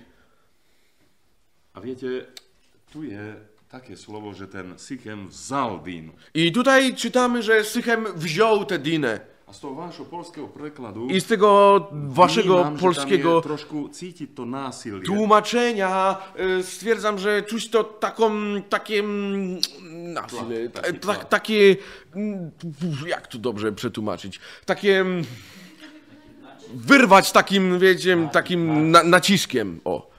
A viete, tu je také slovo, že ten Sichem vzal Dínu. I tutaj czytamy, że Sychem wziął tę Dinę. A z toho vášho polského prekladu I z tego waszego vnímam, že polskiego tam je trošku cítiť to násilie. tłumaczenia stwierdzam, że czuć to takie nasilne, takie, jak to dobrze przetłumaczyć, takie wyrwać takim, wiecie, takim naciskiem, o.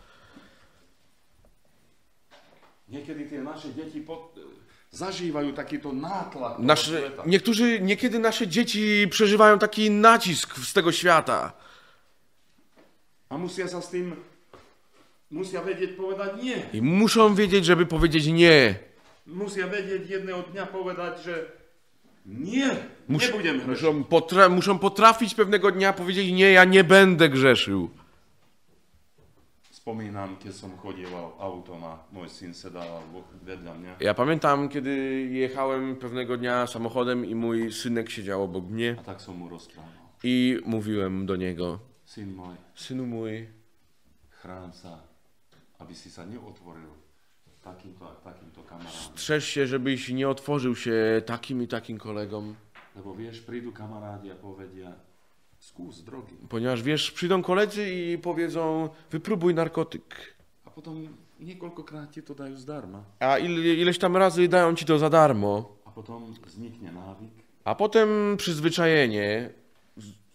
Niekedy tie naše deti zažívajú takýto nátlak toho sveta. Niekiedy nasze dzieci przeżywają taki nacisk z tego świata. A musia sa s tým, musia vedieť povedať nie. I muszą wiedzieć, żeby powiedzieć nie. Musia vedieť jedného dňa povedať, že nie, nebudem hrešiť. Muszą potrafić pewnego dnia powiedzieć nie, ja nie będę grzeszył. Spomínam, keď som chodieval autom a môj syn sedával vedľa mňa. Ja pamiętam, kiedy jechałem pewnego dnia samochodem i mój synek siedział obok mnie A tak som mu rozprával. i mówiłem do niego: Syn môj, synu mój, chrán sa, aby si sa neotvoril takýmto a takýmto kamarátom. strzeż się, żebyś nie otworzył się takim i takim kolegom. Lebo vieš, prídu kamarádi a povedia, skús drogy. Ponieważ wiesz, przyjdą koledzy i powiedzą: wypróbuj narkotyk. A potom niekoľkokrát ti to dajú zdarma. A ileś tam razy dają ci to za darmo. A potom vznikne návyk. A potem przyzwyczajenie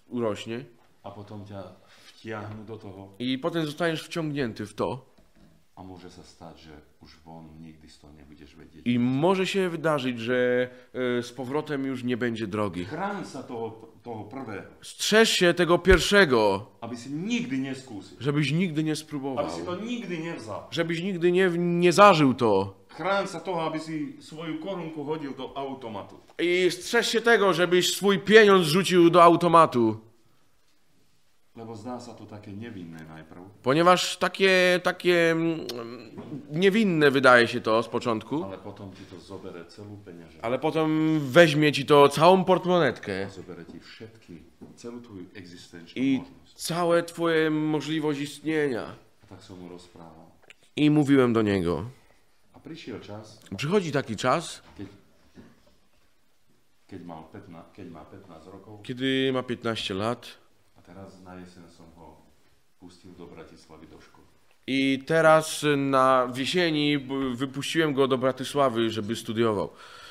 urośnie A potom ťa vtiahnu do toho. i potem zostaniesz wciągnięty w to. A môže sa stať, že už von nikdy z toho nebudeš vedieť. I może się wydarzyć, że z powrotem już nie będzie drogi. Chráň sa toho prvého, Strzeż się tego pierwszego, aby si nikdy neskúsil. żebyś nigdy nie Aby spróbował. si to nikdy nevzal. Żebyś nigdy nie zażył to. Chráň sa toho, aby si svoju korunku hodil do automatu. I strzeż się tego, żebyś swój pieniądz rzucił do automatu. Lebo zdá sa to také nevinné najprv, Ponieważ takie niewinne wydaje się to z początku, ale potom ti to zobere celú peňaženku. ale potem weźmie ci to całą portmonetkę Zobere ti celú tvoju existenčnú i možnosť. całe twoje możliwość istnienia. A tak som mu rozprával. I mówiłem do niego. A prišiel čas, Przychodzi taki czas, keď má 15 rokov, kiedy ma 15 lat a teraz na jeseň som ho pustil do Bratislavy do školy. i teraz w jesieni wypuściłem go do Bratysławy, żeby studiował.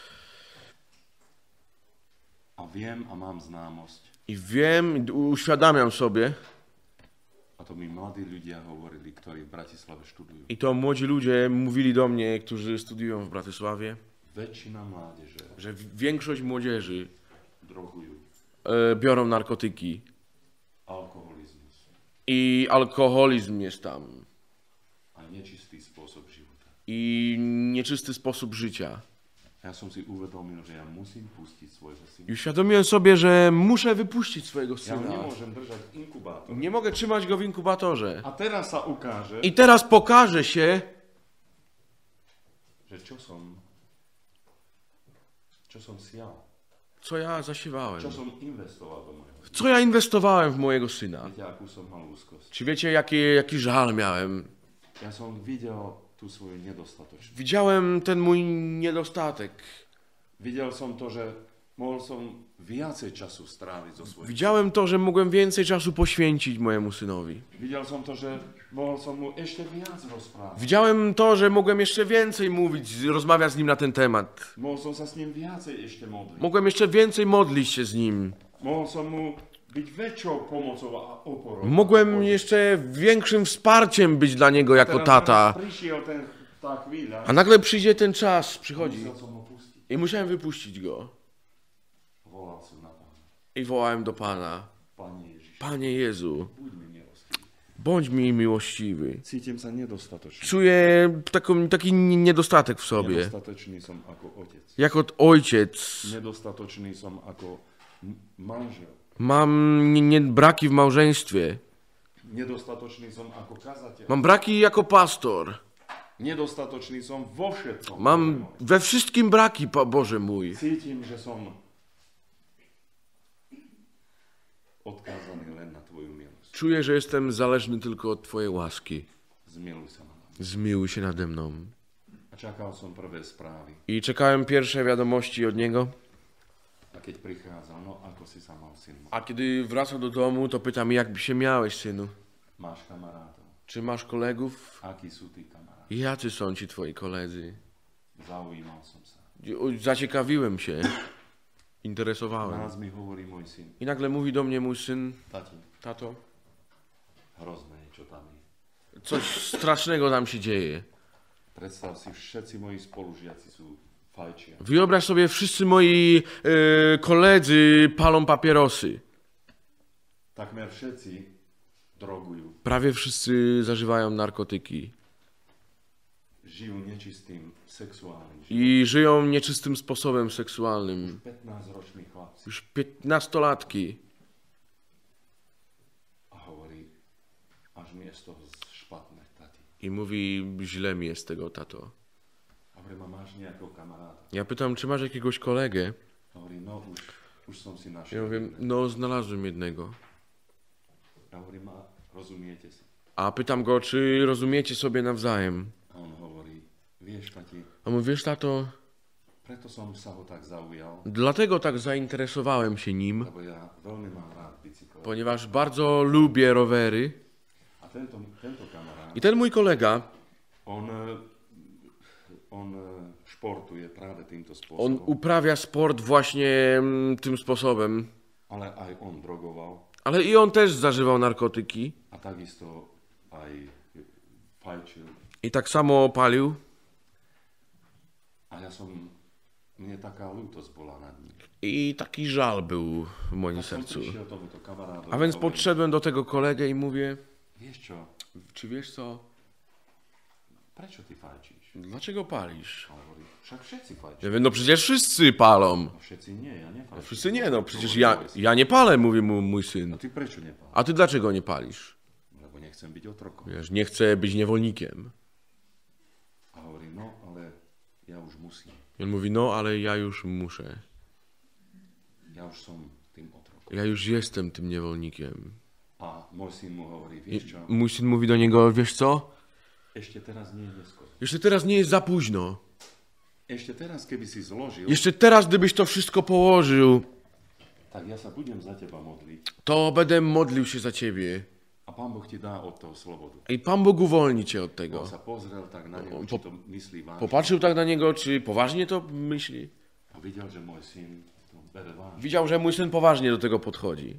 A viem a mám známosť, I wiem, uświadamiam sobie, a to mi mladí ľudia hovorili, ktorí v Bratislave študujú. i to młodzi ludzie mówili do mnie, którzy studiują w Bratysławie, Väčšina mládeže że większość młodzieży drogujú, biorą narkotyki alkoholizmus i alkoholizm jest tam a nečistý spôsob života. i nieczysty sposób życia. Ja som si uvedomil, že ja musím pustiť svojho syna. I uświadomiłem sobie, że muszę wypuścić swojego Ja ho syna. nemôžem držať v inkubátore. Nie mogę trzymać go w inkubatorze. A teraz sa ukáže, I teraz pokaże się, že čo som sial, co ja zasiewałem. čo som investoval do mojho. Co ja inwestowałem w mojego syna. Viete, akú som mal úzkosť. Czy wiecie, jaki żal miałem? Ja som videl tú svoju nedostatočnosť. Widziałem ten mój niedostatek. Videl som to, že mohol som viacej času stráviť so svojím. Widziałem to, że mogłem więcej czasu poświęcić mojemu synowi. Videl som to, že mohol som mu ešte viac rozprávať. Widziałem to, że mogłem jeszcze więcej mówić, rozmawiać z nim na ten temat. Mohol som sa s ním viacej ešte modliť. Mogłem jeszcze więcej modlić się z nim. Mohol som mu byť väčšou pomocou a oporou. Mogłem jeszcze większym wsparciem być dla niego jako tata. Prišiel tá chvíľa, A nagle przyjdzie ten czas, przychodzi. musel som ho pustiť. I musiałem wypuścić go. Volal som na Pána. I wołałem do Pana. Pane Ježiš, Panie Jezu, buď mi milostivý. bądź mi miłościwy. Cítim sa nedostatočný. Czuję taki niedostatek w sobie. Nedostatočný som ako otec. Jako ojciec. Nedostatočný som ako manžel. Mam braki w małżeństwie. Nedostatočný som ako kazateľ. Mam braki jako pastor. Nedostatočný som vo všetkom. Mam we wszystkim braki, Boże mój. Cítim, že som odkázaný len na Tvoju milosť. Czuję, że jestem zależny tylko od Twojej łaski. Zmiluj sa na mňa. Zmiłuj się nade mną. A čakal som prvé správy. I czekałem pierwsze wiadomości od niego. A keď prichádzal, no ako si sa mal, syn? A kiedy wracał do domu, to pytam, jak się miałeś, synu? Máš kamarátov? Czy masz kolegów? Akí sú tí kamaráti? Jacy są ci twoi koledzy? Zaujímal som sa. Zaciekawiłem się. Interesowałem. Raz mi hovorí môj syn. I nagle mówi do mnie mój syn, Tati, tato, hrozné je, čo tam je. coś strasznego tam się dzieje. Predstav si, všetci moji spolužiaci sú fajčia. Wyobraź sobie, wszyscy moi koledzy palą papierosy. Takmer všetci drogujú. Prawie wszyscy zażywają narkotyki. Žijú nečistým sexuálnym životom. I żyją nieczystym sposobem seksualnym. 15-roční chlapci. Już 15-latki. A hovorí, až mi je z toho špatné, tati. I mówi, źle mi jest z tego, tato. Hovorí, ma máš nejakého kamaráta? Ja pytam, czy masz jakiegoś kolegę? Hovorí, no už som si Ja našiel. mówię, no znalazłem jednego. A hovorí, rozumiete si? A pytam go, czy rozumiecie sobie nawzajem? A on hovorí, vieš, tati, A mówi, wiesz, tato, preto som sa ho tak zaujal, dlatego tak zainteresowałem się nim, lebo ja veľmi mám rád bicykle. ponieważ bardzo lubię rowery. A tento kamarát, I ten mój kolega, on športuje práve týmto on spôsobom, uprawia sport właśnie tym sposobem. ale aj on drogoval Ale i on też zażywał narkotyki. a takisto aj fajčil I tak samo palił. A mne taká lútosť bola nad ním. I taki żal był w moim Tak som sercu. prišiel tomuto kamarádovi. A więc hovorím, podszedłem do tego kolegę i mówię, vieš čo, czy wiesz co, prečo ty fajčíš? dlaczego palisz? A hovorí, však všetci fajčia. Ja mówię, no przecież wszyscy palą. No všetci nie, ja nefajčím. Wszyscy nie, no przecież ja nie palę, mówi mu mój syn. A ty prečo nepáliš? A ty dlaczego nie palisz? Lebo nechcem byť otrokom. Wiesz, nie chcę być niewolnikiem. A hovorí, no ale ja už musím. I on mówi, no ale ja już muszę. Ja už som tým otrokom. Ja już jestem tym niewolnikiem. A môj syn mu hovorí, I vieš čo, mój syn mówi do niego, wiesz co? ešte teraz nie je neskoro. Jeszcze teraz nie jest za późno. Ešte teraz, keby si zložil, Jeszcze teraz, gdybyś to wszystko położył, tak ja sa budem za teba modliť to będę modlił się za ciebie. a Pán Boh ti dá od toho slobodu. I Pan Bóg uwolni cię od On tego. sa pozrel tak na neho, či to myslí vážne. Popatrzył tak na niego, czy poważnie to myśli. A videl, že môj syn to bere vážne. Widział, że mój syn poważnie do tego podchodzi.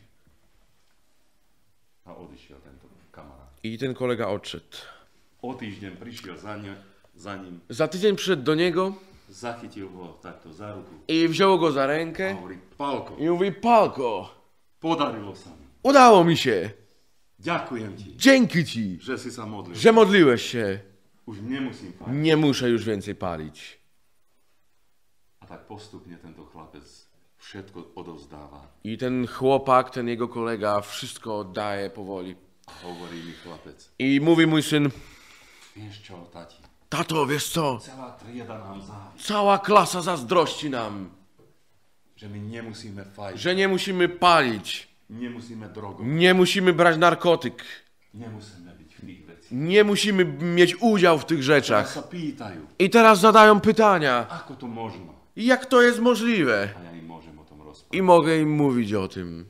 A odišiel tento kamarát. I ten kolega odszedł. O týždeň prišiel za ním, Za tydzień przyszedł do niego zachytil ho takto za ruku i wziął go za a rękę hovorí, Pálko, i mówi, Palko, podarilo sa mi. udało mi się. Ďakujem ti, Dzięki ci, že si sa modlil. że modliłeś się. Už nemusím fajčiť. Nie muszę już więcej palić. A tak postupne tento chlapec všetko odovzdáva. I ten chłopak, ten jego kolega wszystko oddaje powoli. A hovorí mi chlapec, I mówi mój syn, vieš čo, tati, tato, wiesz co, celá trieda nám závidí, cała klasa zazdrości nam, že my nemusíme fajčiť, że nie musimy palić, nemusíme drogovať, nie musimy brać narkotyk, nemusíme byť v tých veciach. nie musimy mieć udział w tych Teraz rzeczach. sa pýtajú, I teraz zadają pytania, ako to možno. jak to jest możliwe? A ja im môžem o tom rozprávať. I mogę im mówić o tym.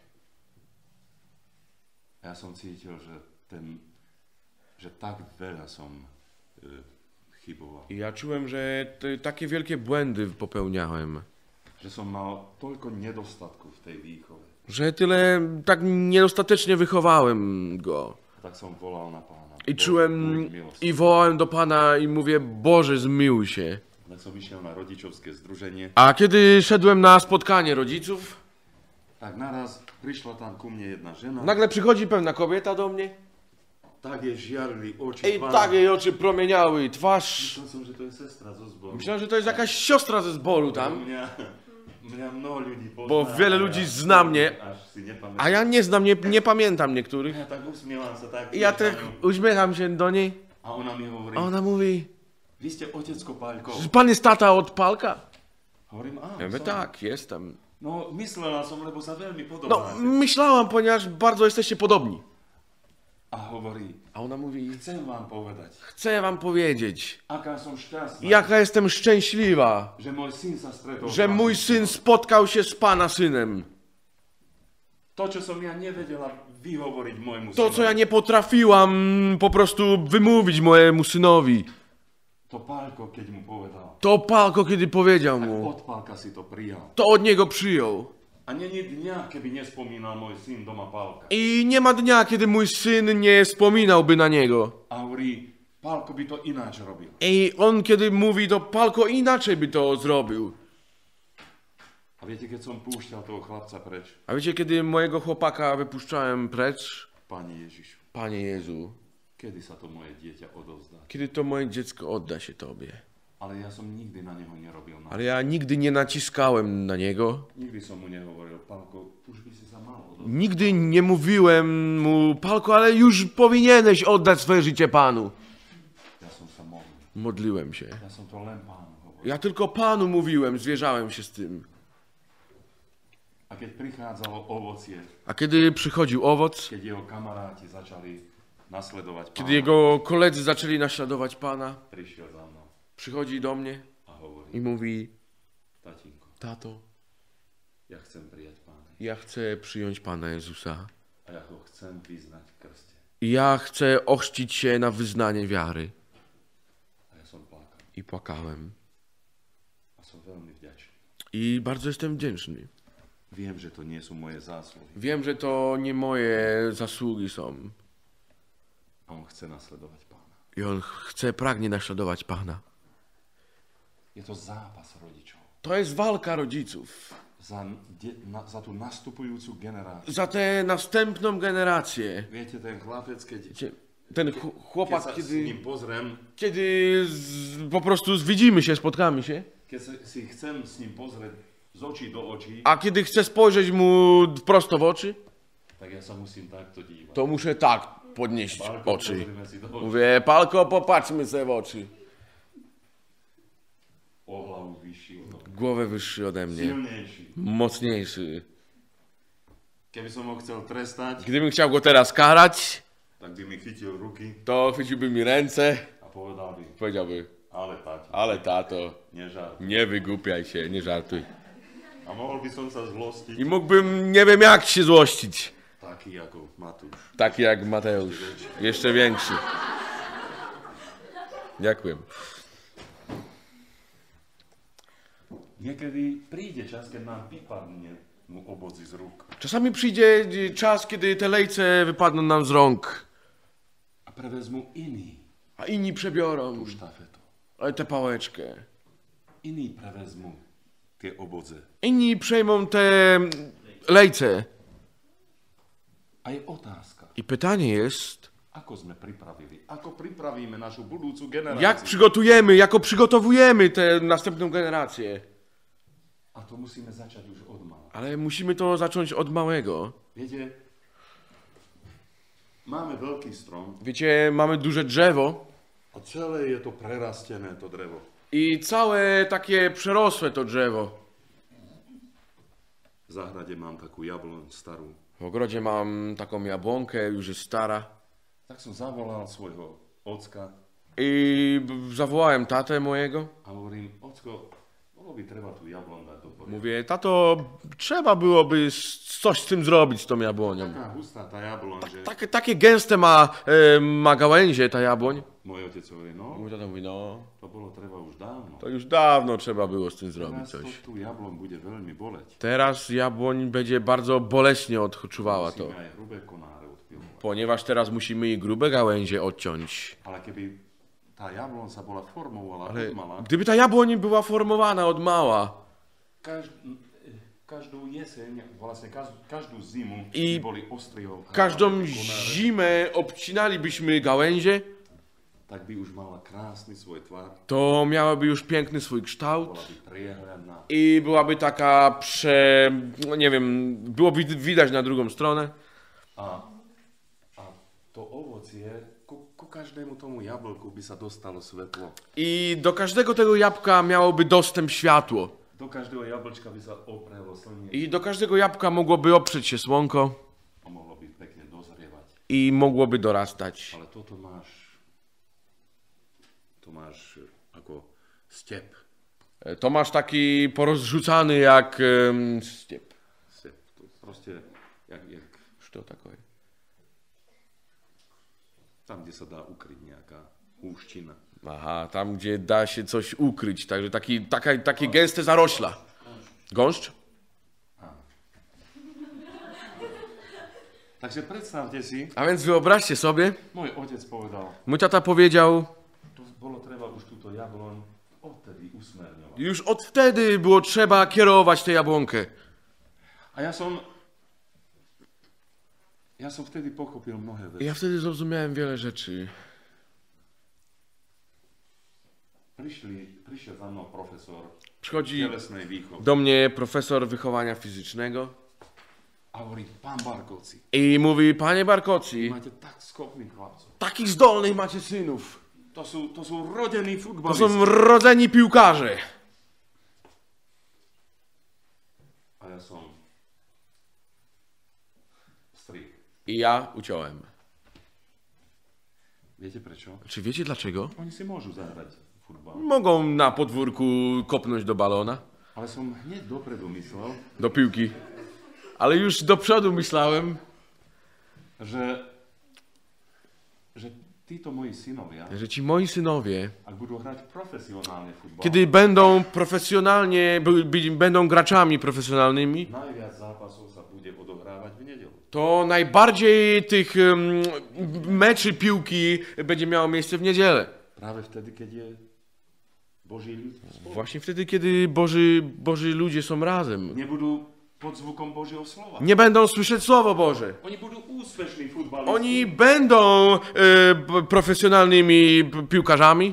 Ja som cítil, že tak veľa som chyboval. I ja czułem, że takie wielkie błędy popełniałem. Že som mal toľko nedostatkov v tej výchove. Że tyle tak niedostatecznie wychowałem go. A tak som volal na Pána. I Bože, czułem buď milostivý. i wołałem do Pana i mówię, Boże, zmiłuj się. Tak som išiel na rodičovské združenie. A kiedy szedłem na spotkanie rodziców, Tak naraz prišla tam ku mne jedna žena. nagle przychodzi pewna kobieta do mnie Tak jej žiarili oči, i tvár. tak jej oczy promieniały i twarz. Myslel som, že to je sestra zo zboru. Myślałem, że to jest jakaś siostra ze zboru tam, Mňa mnoho ľudí pozná. bo wiele ludzi zna mnie, Až si nepamätám. a ja nie znam, nie pamiętam niektórych. Ja tak usmievam sa tak. I ja tak uśmiecham się do niej, A ona mi hovorí, a ona mówi, vy ste otecko Pálkov. że Pan jest tata od Palka? Hovorím, áno, Ja mówię, som. tak, jestem. No, myslela som, lebo sa veľmi No, podobáte. myślałam, ponieważ bardzo jesteście podobni. A hovorí, A ona mówi, chcem vám povedať, chcę wam powiedzieć, aká som šťastná, jaka jestem szczęśliwa, že môj syn sa stretol. że s mój vašim syn spotkał się z Pana synem. To, čo som ja nevedela vyhovoriť môjmu To, synovi, co ja nie potrafiłam po prostu wymówić mojemu synowi. to Pálko, keď mu povedal, To Palko, kiedy powiedział tak mu, od Pálka si to prijal. to od niego przyjął. A není dňa, keby nespomínal môj syn doma Pálka. I nie ma dnia, kiedy mój syn nie wspominałby na niego. A hovorí, Pálko by to ináč robil. I on, kiedy mówi, to Palko inaczej by to zrobił. A viete, keď som púšťal toho chlapca preč, A wiecie, kiedy mojego chłopaka wypuszczałem precz, Pane Ježišu, Panie Jezu, kedy sa to moje dieťa odovzdá? kiedy to moje dziecko odda się Tobie. Ale ja som nikdy na neho nerobil. Ale ja nigdy nie naciskałem na niego. Nikdy som mu nehovoril, Pálko, už by si sa mal odovzdať. Nigdy nie mówiłem mu, Palko, ale już powinieneś oddać swoje życie Panu. Ja som sa modlil. Modliłem się. Ja som to len Pánu hovoril. Ja tylko Panu mówiłem, zwierzałem się z tym. A keď prichádzalo ovocie, A kiedy przychodził owoc, keď jeho kamaráti začali nasledovať kiedy Pána, jego koledzy zaczęli naśladować Pana, prišiel za mnou przychodzi do mnie a hovorí, i mówi, tatínko, tato, ja chcem prijať Pána ja chcę przyjąć Pana Jezusa. a ja ho chcem vyznať v krste. I ja chcę ochrzcić się na wyznanie wiary. A ja som plakal I płakałem. a som veľmi vďačný. I bardzo jestem wdzięczny. Viem, že to nie sú moje zásluhy. Wiem, że to nie moje zasługi są. A on chce nasledovať Pána. I on pragnie naśladować Pana. Je to zápas rodičov. To jest walka rodziców. Za tú nastupujúcu generáciu. Za tę następną generację. Viete, ten chlapec, keď Ten chłopak, sa s ním pozriem, kiedy po prostu widzimy się, spotkamy się, keď si chcem s ním pozrieť z očí do očí, a kiedy chcę spojrzeć mu prosto w oczy, tak ja sa musím takto dívať. to muszę tak podnieść Pálko, oczy. pozrime si do očí. Mówię, Palko, popatrzmy sobie w oczy. O hlavu vyšší od mňa. Głowę wyższy ode mnie, Silnejší. mocniejszy. Keby som ho chcel trestať, Gdybym chciał go teraz karać, tak by mi chytil ruky to chwyciłby mi ręce, a povedal by, powiedziałby, ale tať, ale tato, nežart. nie wygłupiaj się, nie żartuj. A mohol by som sa zlostiť I mógłbym, nie wiem jak się złościć, taký ako Matúš. taki jak Mateusz, jeszcze większy. Dziękuję. Niekedy príde čas, keď nám vypadne mu ovoci z rúk Czasami przyjdzie czas, kiedy te lejce wypadną nam z rąk, a prevezmu iní a inni przebiorą tú štafetu. tę pałeczkę. Iní prevezmu tie ovoce. Inni przejmą te lejce. A je otázka, I pytanie jest, ako sme pripravili, ako pripravíme našu budúcu generáciu. jak przygotujemy, jako przygotowujemy tę następną generację. A to musíme začať už od mala. Ale musimy to zacząć od małego. Viete, máme veľký strom Wiecie, mamy duże drzewo a celé je to prerastené, to drevo. i całe takie przerosłe to drzewo. V záhrade mám takú jabloň starú. W ogrodzie mam taką jabłonkę, już jest stara. Tak som zavolal svojho ocka I zawołałem tatę mojego. a hovorím, ocko, bolo by treba tú jabloň dať do poriadku. Mówię, tato, trzeba byłoby coś z tym zrobić, z tą jabłonią. Taká hustá tá jabloň, že Takie gęste ma gałęzie ta jabłoń. môj otec hovorí, no, Mój tata mówi, no, to bolo treba už dávno. to już dawno trzeba było z tym zrobić Teraz to coś. tú jabloň bude veľmi boleť. Teraz jabłoń będzie bardzo boleśnie odczuwała to, Musíme aj hrubé konáre odpilovať. ponieważ teraz musimy jej grube gałęzie odciąć. Ale keby tá jabloň sa bola formovala Ale od mala, gdyby ta jabłoń była formowana od mała každú jeseň, vlastne každú zimu I by boli ostrihov, każdą konáre, zimę obcinalibyśmy gałęzie, tak by už mala krásny svoj tvar, to miałaby już piękny swój kształt bola by priehľadná. i byłaby taka no nie wiem, byłoby widać na drugą stronę. A to ovocie, ku každému tomu jablku by sa dostalo svetlo. I do każdego tego jabłka miałoby dostęp światło. Do každého jablčka by sa oprelo slnečko I do każdego jabłka mogłoby oprzeć się słonko a mohlo by pekne dozrievať. i mogłoby dorastać. Ale toto máš ako step. Tomasz taki porozrzucany jak ściep. Step. To proste jak Co to takie? tam, kde sa dá ukryť nejaká húština. Aha, tam gdzie da się coś ukryć, także takie gęste zarośla. Gąszcz? Takže predstavte si, A więc wyobraźcie sobie, môj otec povedal, mój tata powiedział, to bolo treba už túto jabloň odtedy usmerňovať. już od wtedy było trzeba kierować tę jabłonkę. A ja som vtedy pochopil mnohé I veci. ja wtedy zrozumiałem wiele rzeczy. Prišiel za mnou profesor Przychodzi telesnej výchovy do mnie profesor wychowania fizycznego a hovorí, pán Barkovci, i mówi, panie Barkoci, máte tak schopných chlapcov. takich zdolnych macie synów. To sú rodení To futbalisti. są rodzeni piłkarze. A ja som strik. I ja uciąłem. Viete prečo? Czy wiecie dlaczego? Oni si môžu zahrať futbal. Mogą na podwórku kopnąć do balona, Ale som hneď dopredu myslel, do piłki. Ale już do przodu myślałem, že títo moji synovia, że ci moi synowie, ak budú hrať profesionálne futbal, kiedy będą profesjonalnie, będą graczami profesjonalnymi, najviac zápasov sa bude odohrávať v nedeľu. to najbardziej tych meczy piłki będzie miało miejsce w niedzielę. Práve vtedy, keď je Boží ľud spolu. Właśnie wtedy, kiedy Boży ludzie są razem. Nebudú pod zvukom Božieho slova. Nie będą słyszeć Słowo Boże. Oni budú úspešní futbalisti. Oni będą profesjonalnymi piłkarzami,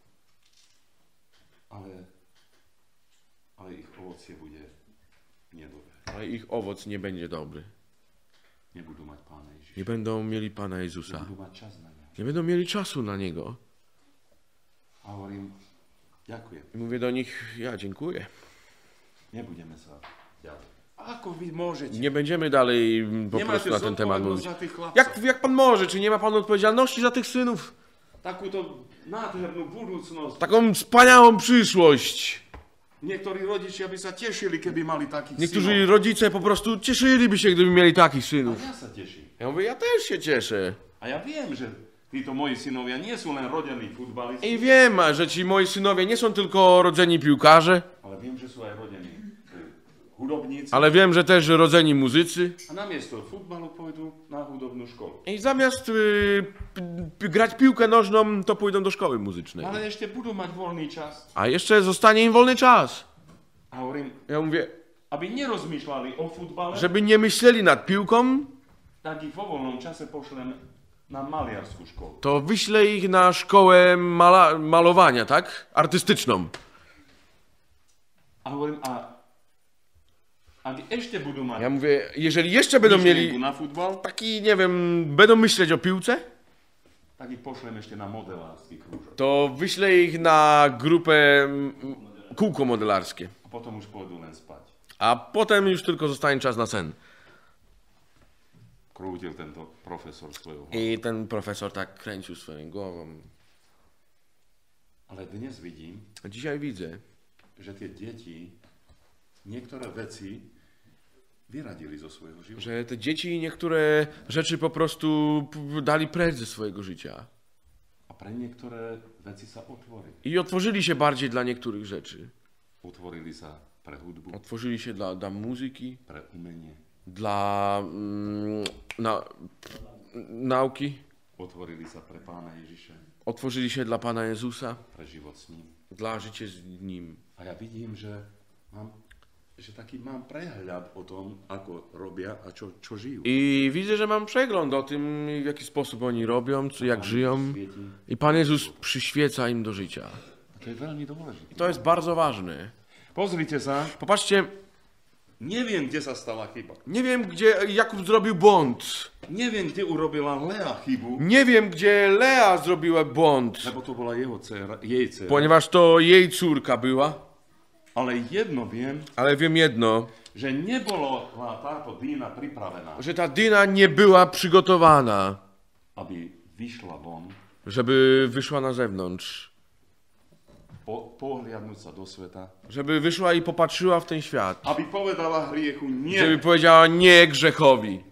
ale ich ovocie bude nedobré. ale ich owoc nie będzie dobry. Nebudú mať Pána Ježiša. Nie będą mieli Pana Jezusa. Nebudú mať čas na ňa. Nie będą mieli czasu na Niego. A hovorím, ďakujem. I mówię do nich, ja dziękuję. Nebudeme sa ďalej. Ako vy môžete? Nie będziemy dalej po Nie prostu máte na ten temat zodpovednosť mówić. za tých chlapcov. Jak pan może? Czy nie ma pan odpowiedzialności za tych synów? Takúto nádhernú budúcnosť. Taką wspaniałą przyszłość. Niektorí rodičia by sa tešili, keby mali takých Niektórzy synov. rodzice po prostu cieszyliby się, gdyby mieli takich A synów. ja sa teším. Ja mówię, ja też się cieszę. A ja viem, že títo moji synovia nie sú len rodení futbalisti, I wiem, że ci moi synowie nie są tylko rodzeni piłkarze, ale viem, že sú aj rodení hudobníci. ale wiem, że też rodzeni muzycy. A namiesto futbalu pôjdu na hudobnú školu. I zamiast grać piłkę nożną, to pójdą do szkoły muzycznej. Ale ešte budú mať voľný čas. A jeszcze zostanie im wolny czas. A hovorím, Ja mówię, aby nerozmýšľali o futbale, żeby nie myśleli nad piłką, tak ich vo voľnom čase pošlem na maliarskú školu. to wyślę ich na szkołę malowania, tak? Artystyczną. A hovorím, a ak ešte budú mať Ja mówię, jeżeli jeszcze będą myšlienku mieli na futbal, taki, nie wiem, będą myśleć o piłce, tak ich pošlem ešte na modelársky krúžok. to wyślę ich na grupę kółko modelarskie. A potom už pôjdu len spať. A potem już tylko zostanie czas na sen. Krútil tento profesor svojho hlavu. I ten profesor tak kręcił swoją głową. Ale dnes vidím, A dzisiaj widzę, že tie deti niektoré veci vyradili zo svojho života. że te dzieci niektóre rzeczy po prostu dali precz ze swojego życia. A pre niektoré veci sa otvorili. I otworzyli się bardziej dla niektórych rzeczy. Otvorili sa pre hudbu, Otworzyli się dla muzyki, pre umenie. dla nauki. Otvorili sa pre Pána Ježiša, Otworzyli się dla Pana Jezusa, pre život s ním. dla życia z Nim. A ja vidím, že taký mám prehľad o tom, ako robia a čo žijú. I widzę, że mam przegląd o tym, w jaki sposób oni robią, jak żyją. Svieti. I Pan Jezus przyświeca im do życia. To je veľmi dôležité. To jest bardzo ważne. Pozrite sa, Popatrzcie, neviem, kde sa stala chyba. nie wiem, gdzie Jakub zrobił błąd. Neviem, kde urobila Lea chybu, Nie wiem, gdzie Lea zrobiła błąd, lebo to bola jej dcera. ponieważ to jej córka była. Ale jedno viem, Ale wiem jedno, že nebola táto Dina pripravená, że ta Dina nie była przygotowana, aby vyšla von, żeby wyszła na zewnątrz. pohliadnúť sa do sveta, Żeby wyszła i popatrzyła w ten świat. aby povedala hriechu nie. Żeby powiedziała nie grzechowi.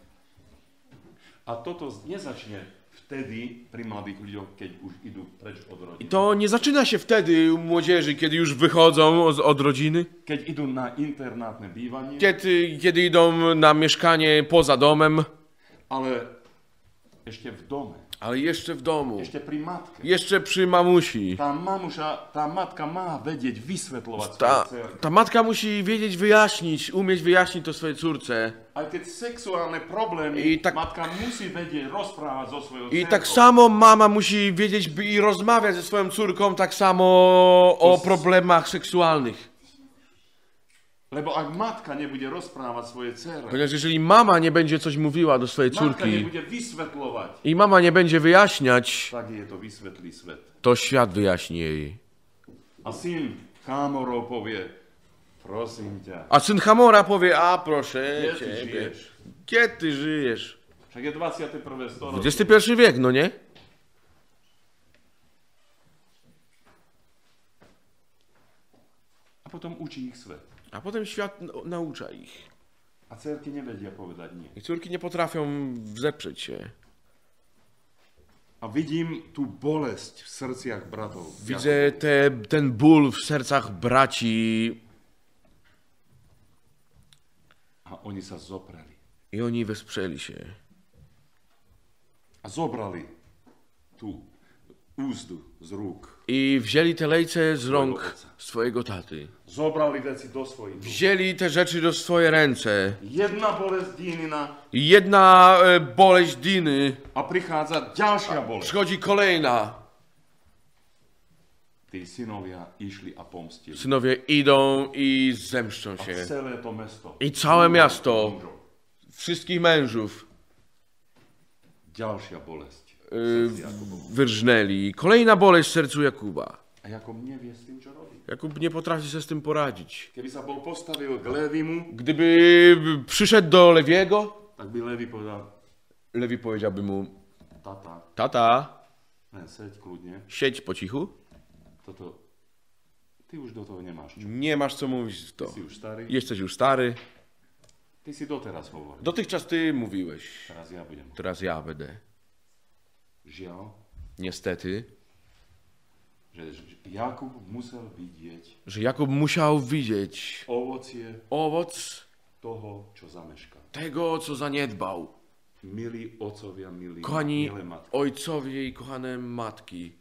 A toto nezačne vtedy pri mladých ľuďoch, keď už idú preč od I rodiny. to nie zaczyna się wtedy u młodzieży, kiedy już wychodzą od rodziny, Keď idú na internátne bývanie, kiedy idą na mieszkanie poza domem, ale ešte v dome, ale jeszcze w domu, ešte pri matke. jeszcze przy mamusi. Tá matka má vedieť vysvetľovať svoje dcere. Ta matka musi wiedzieć wyjaśnić, umieć wyjaśnić to swojej córce. Aj keď sexuálne problémy, I tak- matka musí vedieť rozprávať so svojou I dcerou. tak samo mama musi wiedzieć i rozmawiać ze swoją córką tak samo o problemach seksualnych. Lebo ak matka nebude rozprávať svoje dcere, Ponieważ jeżeli mama nie będzie coś mówiła do swojej matka córki nebude vysvetľovať, i mama nie będzie wyjaśniać, tak je to vysvetlí svet. to świat wyjaśni jej. A syn Chámorov povie, prosím ťa, A syn Hamora powie, a proszę kde ty ciebie, žiješ? gdzie ty żyjesz? Však je 21. storočie. XXI wiek, no nie? A potom učí ich svet. A potem świat naucza ich. A dcerky nevedia povedať nie. I córki nie potrafią wzeprzeć się. A vidím tú bolesť v srdciach bratov. Widzę ten ból w sercach braci A oni sa zopreli. I oni wesprzeli się. A zobrali tú úzdu z rúk. I wzięli te lejce z rąk ojca. swojego taty. Zobrali veci do svojich rúk. Wzięli te rzeczy do swoje ręce. Jedna bolesť dínina I jedna boleść Diny. a prichádza ďalšia bolesť. Przychodzi kolejna. Tí synovia išli a pomstili. Synowie idą i zemszczą A się. celé to mesto. I całe miasto. Mužov. Wszystkich mężów Ďalšia bolesť. wyrżnęli. Kolejna boleść w sercu Jakuba. A Jakub nevie s tým, čo robí. Jakub nie potrafi sobie z tym poradzić. Keby sa bol postavil k Levimu, Gdyby przyszedł do Lewiego, tak by Levi povedal, Lewi powiedziałby mu: tata, tata, len seď kľudne, siedź po cichu. toto, ty už do toho nemáš čo. Nie masz co mówić w to. Ty si už starý, Jesteś już stary. ty si doteraz hovoril. Dotychczas ty mówiłeś. Teraz ja budem. Teraz ja będę. Žiaľ, Niestety, že Jakub musel vidieť że Jakub musiał widzieć ovocie owoc toho, čo zameškal. tego, co zaniedbał. Milí otcovia, Kochani milé matky, ojcowie i kochane matki,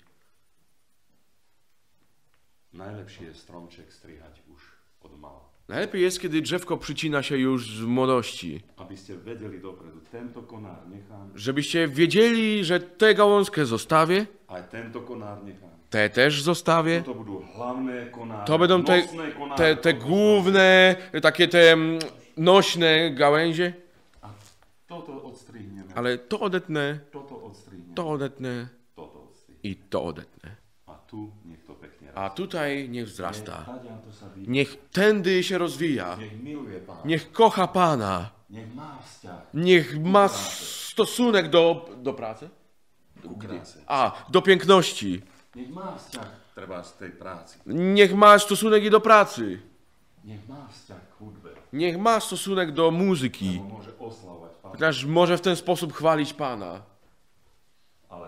najlepšie je stromček strihať už od mala. najlepiej jest, kiedy drzewko przycina się już z młodości. Aby ste vedeli dopredu, tento konár nechám, Żebyście wiedzieli, że tę gałązkę zostawię, aj tento konár nechám. te też zostawię. To budú hlavné konáre, To będą nosné konáre. te główne, takie te nośne gałęzie, A toto odstrihneme, ale to odetnę, toto odstrihneme, to odetnę toto odstrihneme. i to odetnę. A tu nech to pekne A rastie. tutaj niech wzrasta. Tadiaľto sa vyvíja. Niech tędy się rozwija. Nech miluje Pána. Niech kocha Pana. Nech má vzťah Niech ma stosunek do pracy. ku kráse. A, do piękności. Nech má vzťah treba z tej práci. Niech ma stosunek i do pracy. Nech má vzťah k hudbe. Niech ma stosunek do muzyki. Lebo môže oslavovať Pána. Chociaż może w ten sposób chwalić Pana. Ale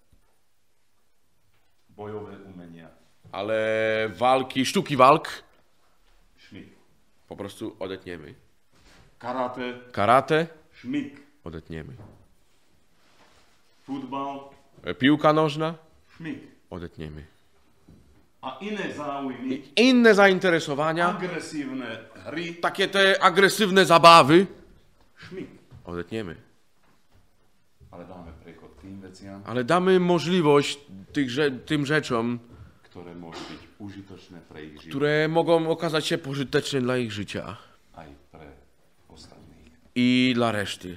bojové umenia, Ale walki, sztuki walk šmik. po prostu odetniemy. Karate, Karate šmik. odetniemy. Futbal, Piłka nożna šmik. odetniemy. A iné záujmy, Inne zainteresowania, agresívne hry, takie te agresywne zabawy šmik. odetniemy. Ale dáme prechod tým veciam, Ale damy możliwość tym rzeczom, ktoré môžu byť užitočné pre ich život które mogą okazać się pożyteczne dla ich życia aj pre ostatných. i dla reszty.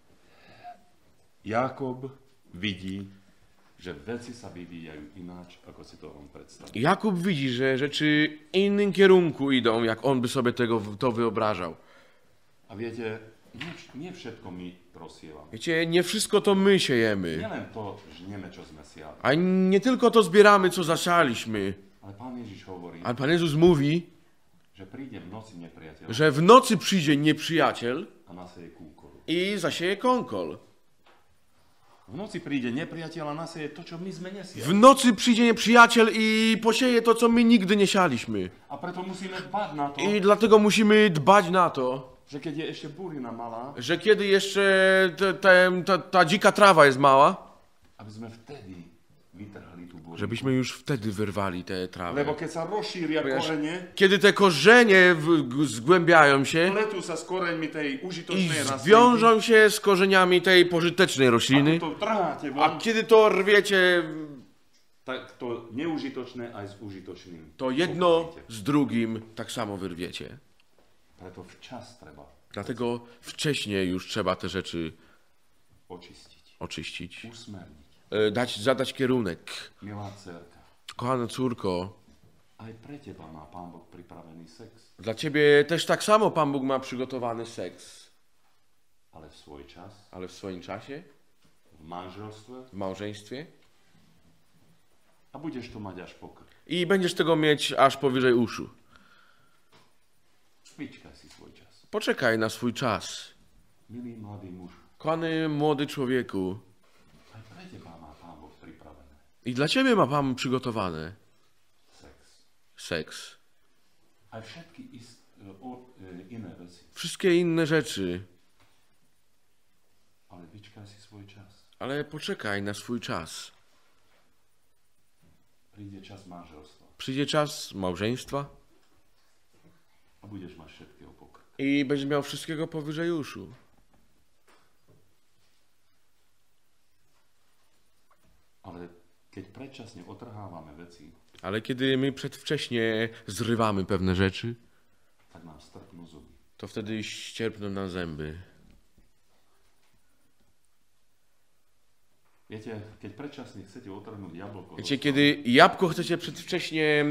Jakob vidí, že veci sa vyvíjajú ináč, ako si to on predstavil. Jakub widzi, że rzeczy w innym kierunku idą, jak on by sobie to wyobrażał. A viete, nie všetko my prosievame. Wiecie, nie wszystko to my siejemy, Nielen to žneme, čo sme siali. a nie tylko to zbieramy, co zasialiśmy. Ale Pán Ježiš hovorí, Ale Pan Jezus mówi, že príde v noci nepriateľ że w nocy przyjdzie nieprzyjaciel a naseje kúkoru. i zasieje konkol. V noci príde nepriateľ a naseje to, čo my sme nesiali. W nocy przyjdzie nieprzyjaciel i posieje to, co my nigdy nie sialiśmy. A preto musíme dbať na to, I dlatego musimy dbać na to, že keď je ešte burina malá, że kiedy jeszcze ta dzika trawa jest mała, aby sme vtedy vytrhli tú burinu. żebyśmy już wtedy wyrwali te trawy. Lebo keď sa rozšíria korene, Kiedy te korzenie zgłębiają się pletú sa s koreňmi tej i užitočnej rastlinky, zwiążą się z korzeniami tej pożytecznej rośliny, to trháte a von, kiedy to rwiecie, tak to neužitočné aj s užitočným. to jedno pochopíte. z drugim tak samo wyrwiecie. Preto včas treba Dlatego wcześniej już trzeba te rzeczy očistiť, oczyścić, usmerniť. zadać kierunek. Milá dcerka, Kochana córko, aj pre teba má Pán Boh pripravený sex, dla ciebie też tak samo Pan Bóg ma przygotowany seks, ale v svoj čas, ale w swoim czasie, v manželstve w małżeństwie a budeš to mať až po krk. i będziesz tego mieć aż powyżej uszu. Vyčkaj si svoj čas. Poczekaj na swój czas. Milý mladý muž, Kochany młody człowieku, aj pre teba má Pán Boh pripravené i dla ciebie ma Pan przygotowane sex. seks. Aj všetky iné veci. Wszystkie inne rzeczy Ale vyčkaj si svoj čas. Ale poczekaj na swój czas. Príde čas manželstva. Przyjdzie czas małżeństwa A budeš mať všetkého pokrk. i będziesz miał wszystkiego powyżej uszu. Ale keď predčasne otrhávame veci, Ale kiedy my przedwcześnie zrywamy pewne rzeczy, tak nám strpnú zuby. to wtedy ścierpną nam zęby. Viete, keď predčasne chcete otrhnúť jablko, Wiecie, kiedy jabłko chcecie przedwcześnie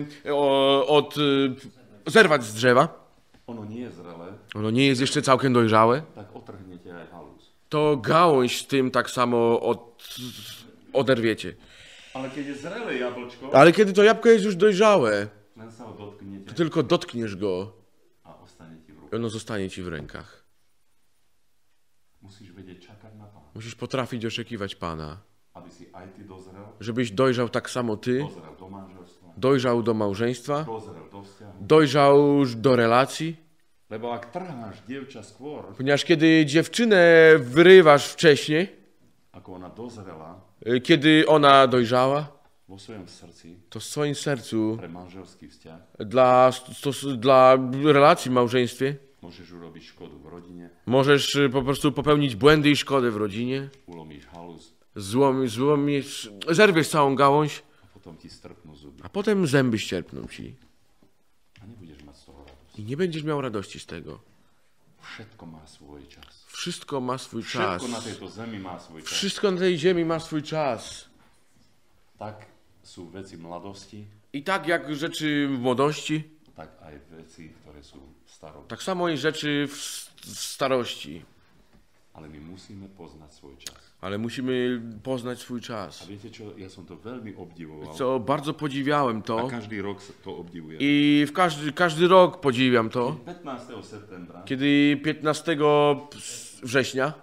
zerwać z drzewa, ono nie je zrelé, ono nie jest jeszcze całkiem dojrzałe, tak otrhnete aj halus. to gałąź z tym tak samo oderwiecie. Ale keď je zrelé jablčko, Ale kiedy to jabłko jest już dojrzałe, len sa ho to dotknete tylko dotkniesz go a ostane ti v i ruke. ono zostanie ci w rękach. Musíš vedieť čakať na Pána, Musisz potrafić oczekiwać Pana, aby si aj ty dozrel, żebyś dojrzał tak samo ty, dozrel do manželstva, dojrzał do małżeństwa, dozrel do vzťahu. dojrzał do relacji. Lebo ak trháš dievča skôr, Ponieważ kiedy dziewczynę wyrywasz wcześniej, ako ona dozrela kiedy ona dojrzała, vo svojom srdci to w swoim sercu pre manželský vzťah, dla relacji w małżeństwie môžeš urobiť škodu v rodine, możesz po prostu popełnić błędy i szkody w rodzinie, ulomíš halus zerwiesz całą gałąź, a potom ti strpnú zuby a potem zęby ścierpną ci a nebudeš mať z toho radosť. i nie będziesz miał radości z tego. Všetko má svoj čas. Wszystko ma swój czas. Všetko na tejto zemi má svoj čas. Wszystko na tej ziemi ma swój czas. Tak sú veci mladosti, I tak jak rzeczy w młodości, tak aj veci, ktoré sú v starosti. tak samo i rzeczy w starości. Ale my musíme poznať svoj čas. Ale musimy poznać swój A czas. viete čo, ja som to veľmi obdivoval. Co bardzo podziwiałem A to každý rok to obdivujem. i każdy rok podziwiam to, 15. septembra kiedy 15 września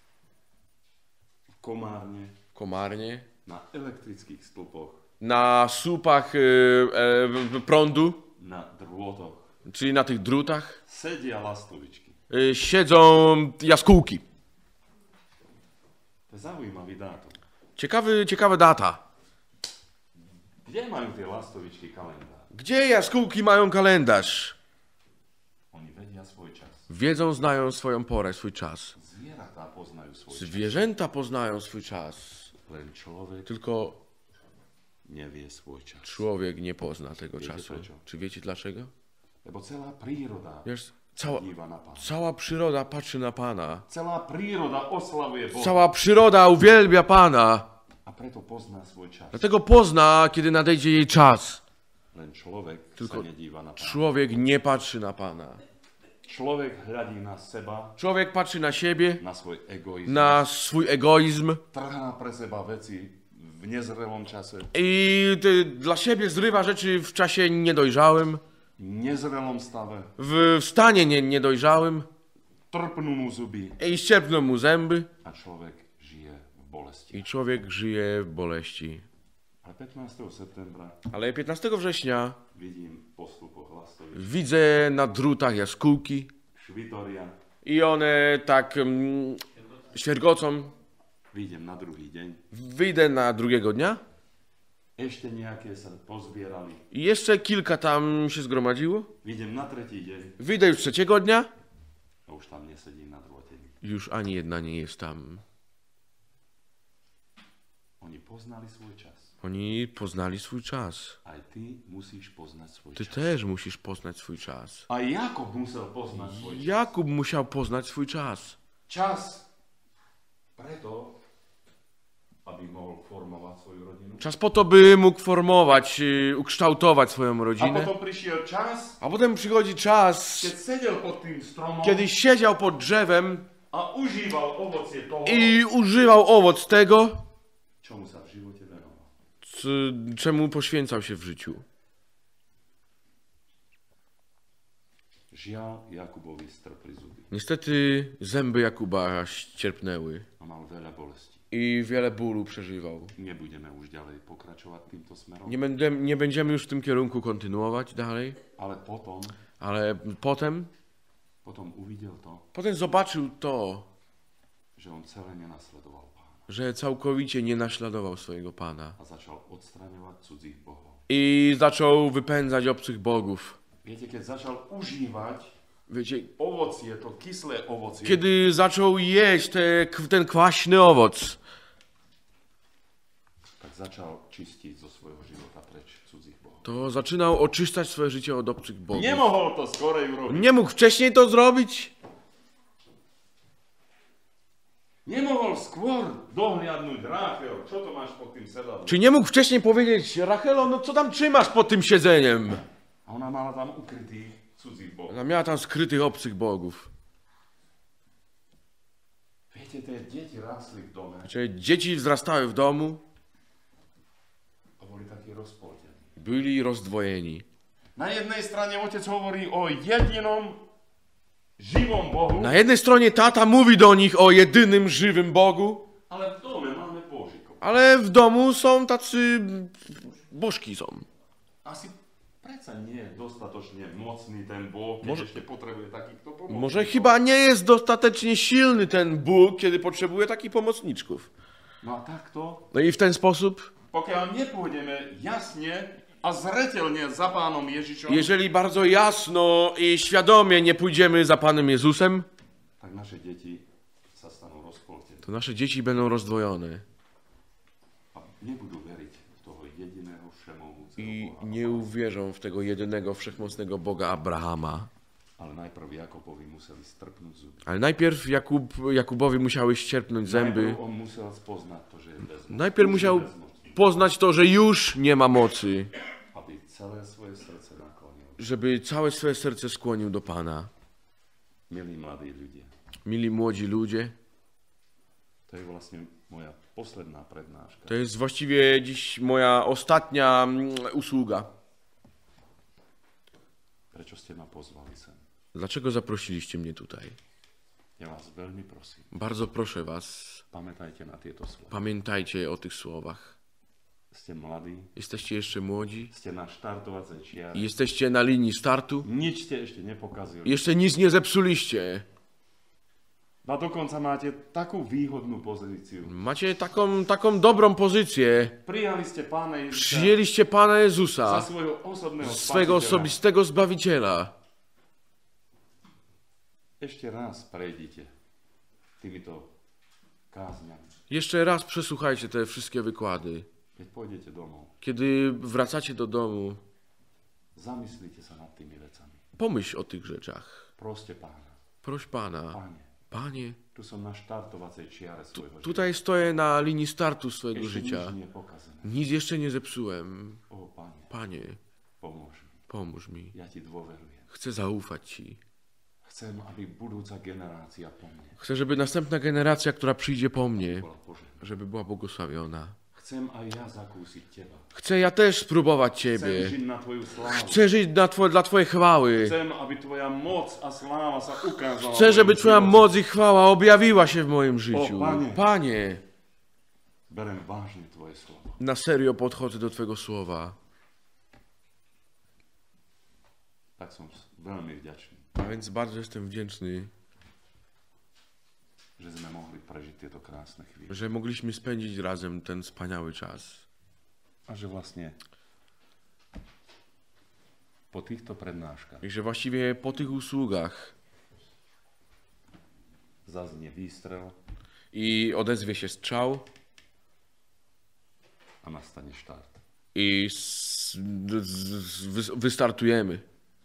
v Komárne Komarnie na elektrických stĺpoch, na słupach prądu, na drôtoch czyli na tych drutach, sedia lastovičky. siedzą jaskółki. To je zaujímavý dátum. Ciekawa data. Kde majú tie lastovičky kalendár? Gdzie jaskółki mają kalendarz? Oni vedia svoj čas. Wiedzą, znają swoją porę, swój czas. Zvieratá poznajú svoj čas. Zwierzęta poznają swój czas. Len človek Tylko nevie svoj čas. człowiek nie pozna tego Wiecie czasu. dlaczego? Czy wiecie dlaczego? Lebo celá príroda Wiesz, díva na Pána. cała przyroda patrzy na Pana. Celá príroda oslavuje Boha. Cała przyroda uwielbia Pana. A preto pozná svoj čas. Dlatego pozna, kiedy nadejdzie jej czas. Len človek Tylko sa nedíva na Pána. Człowiek nie patrzy na Pana. Človek hľadí na seba, Człowiek patrzy na siebie, na svoj egoizm. na swój egoizm Trhá pre seba veci v nezrelom čase, i dla siebie zrywa rzeczy w czasie niedojrzałym, v nezrelom stave. w stanie niedojrzałym Trpnú mu zuby i ścierpną mu zęby a človek žije v bolesti. i człowiek żyje w boleści. Ale 15. septembra Ale 15 września vidím po slupoch lastovič, widzę na drutach jaskółki švitoria, i one tak świergocą. vidím na druhý deň. Wyjdę na drugiego dnia Ešte nejaké sa pozbierali. i jeszcze kilka tam się zgromadziło. Vidím na tretí deň Wyjdę już trzeciego dnia a už tam nesedí na drôte. już ani jedna nie jest tam. Oni poznali svoj čas. Oni poznali swój czas. Aj ty musíš poznať svoj Ty čas. też musisz poznać swój czas. A Jakob musel poznať svoj čas. Jakub musiał poznać swój czas. Čas preto, aby mohol formovať svoju rodinu. Czas po to, by mógł formować, ukształtować swoją A rodzinę. potom prišiel čas, A potem przychodzi czas, keď sedel pod tým stromom kiedy siedział pod drzewem a užíval ovocie toho, i używał owoc tego, čomu sa v živote venoval. czemu poświęcał się w życiu. Žiaľ, Jakubovi strpli zuby Niestety zęby Jakuba ścierpnęły a mal veľa bolesti. i wiele bólu przeżywał. Nebudeme už ďalej pokračovať týmto smerom, Nie będziemy już w tym kierunku kontynuować dalej, ale potom ale potem uvidel to, zobaczył to, že on celé nenasledoval Pána że całkowicie nie naśladował swojego Pana a začal odstraňovať cudzích bohov. i zaczął wypędzać obcych bogów. Viete, keď začal užívať Wiecie, ovocie, to kyslé ovocie, kiedy zaczął jeść ten kwaśny owoc, tak začal čistiť zo svojho života preč cudzích bohov. to zaczynał oczyszczać swoje życie od obcych bogów. Nemohol to skorej urobiť. Nie mógł wcześniej to zrobić? Nemohol skôr dohliadnúť, Ráchel, čo to máš pod tým sedadlom? Czy nie mógł wcześniej powiedzieć, Rachelo, no co tam trzymasz pod tym siedzeniem? A ona mala tam ukrytých cudzích bohov. Ona miała tam skrytych obcych bogów. Viete, tie deti rásli v dome Czyli dzieci wzrastały w domu, a boli takí rozpoltení. byli rozdwojeni. Na jednej strane otec hovorí o jedinom živom Bohu, Na jednej stronie tata mówi do nich o jedynym żywym Bogu, ale v dome máme božikov. ale w domu są tacy bożki są. Asi predsa nie je dostatočne mocný ten Boh, keď ešte potrebuje takýchto pomocníkov. Może chyba nie jest dostatecznie silny ten Bóg, kiedy potrzebuje takich pomocniczków. No a takto, No i w ten sposób, pokiaľ nepôjdeme jasne a zretelne za Pánom Ježišom, jeżeli bardzo jasno i świadomie nie pójdziemy za Panem Jezusem, tak naše deti sa stanú rozpoltené to nasze dzieci będą rozdwojone a nebudú veriť v toho jediného všemohúceho i Boha. nie uwierzą w tego jedynego, wszechmocnego Boga Abrahama. Ale najprv Jakobovi museli strpnúť zuby. Ale najpierw Jakubowi musiały ścierpnąć zęby. Najprv on musel spoznať to, že je bezmocný. Najpierw musiał poznać to, że już nie ma mocy, Aby celé svoje srdce naklonil. żeby całe swoje serce skłonił do Pana. Milí mladí ľudia, Mili młodzi ludzie, to je vlastne moja posledná prednáška. to jest właściwie dziś moja ostatnia usługa. Prečo ste ma pozvali sem? Dlaczego zaprosiliście mnie tutaj? Ja vás veľmi prosím, Bardzo proszę was, pamätajte na tieto slova. pamiętajcie o tych słowach. Ste mladí, Jesteście jeszcze młodzi, ste na štartovacej čiare, jesteście na linii startu, nič ste ešte nepokazili. jeszcze nic nie zepsuliście. A dokonca máte takú výhodnú pozíciu. Macie taką dobrą pozycję. Prijali ste Pána Ježiša Przyjęliście Pana za Jezusa, svojho osobného swego spasiteľa. osobistego Zbawiciela. Ešte raz prejdite týmito kázňami. Jeszcze raz przesłuchajcie te wszystkie wykłady. Keď pôjdete domov, Kiedy wracacie do domu, zamyslite sa nad tými vecami. pomyśl o tych rzeczach. Proste Pána. Proś Pana, Pane, Panie, tu som na štartovacej čiare svojho života. tutaj stoję na linii startu swojego Ešte życia. nič nie je pokazené. Nic jeszcze nie zepsułem. O, Pane, Panie, pomôž mi. pomóż mi. Ja Ti dôverujem. Chcę zaufać Ci. Chcem, aby budúca generácia po mne Chcę, żeby następna generacja, która przyjdzie po mnie, bola požená. żeby była błogosławiona. Chcem aj ja zakúsiť Teba. Chcę ja też spróbować Chcem Ciebie. žiť na Tvoju slávu. Chcę żyć dla Twojej chwały. Chcem, aby Tvoja moc a sláva sa ukázala. Chcę, v żeby mojom Twoja živote. moc i chwała objawiła się w moim życiu. Panie. Panie, Berem vážne Tvoje slovo. na serio podchodzę do Twojego słowa. Tak som veľmi vďačný, A więc bardzo jestem wdzięczny, že sme mohli prežiť tieto krásne chvíle. że mogliśmy spędzić razem ten wspaniały czas. A že vlastne po týchto prednáškach I że właściwie po tych usługach zaznie výstrel i odezwie się strzał a nastane štart. i wystartujemy.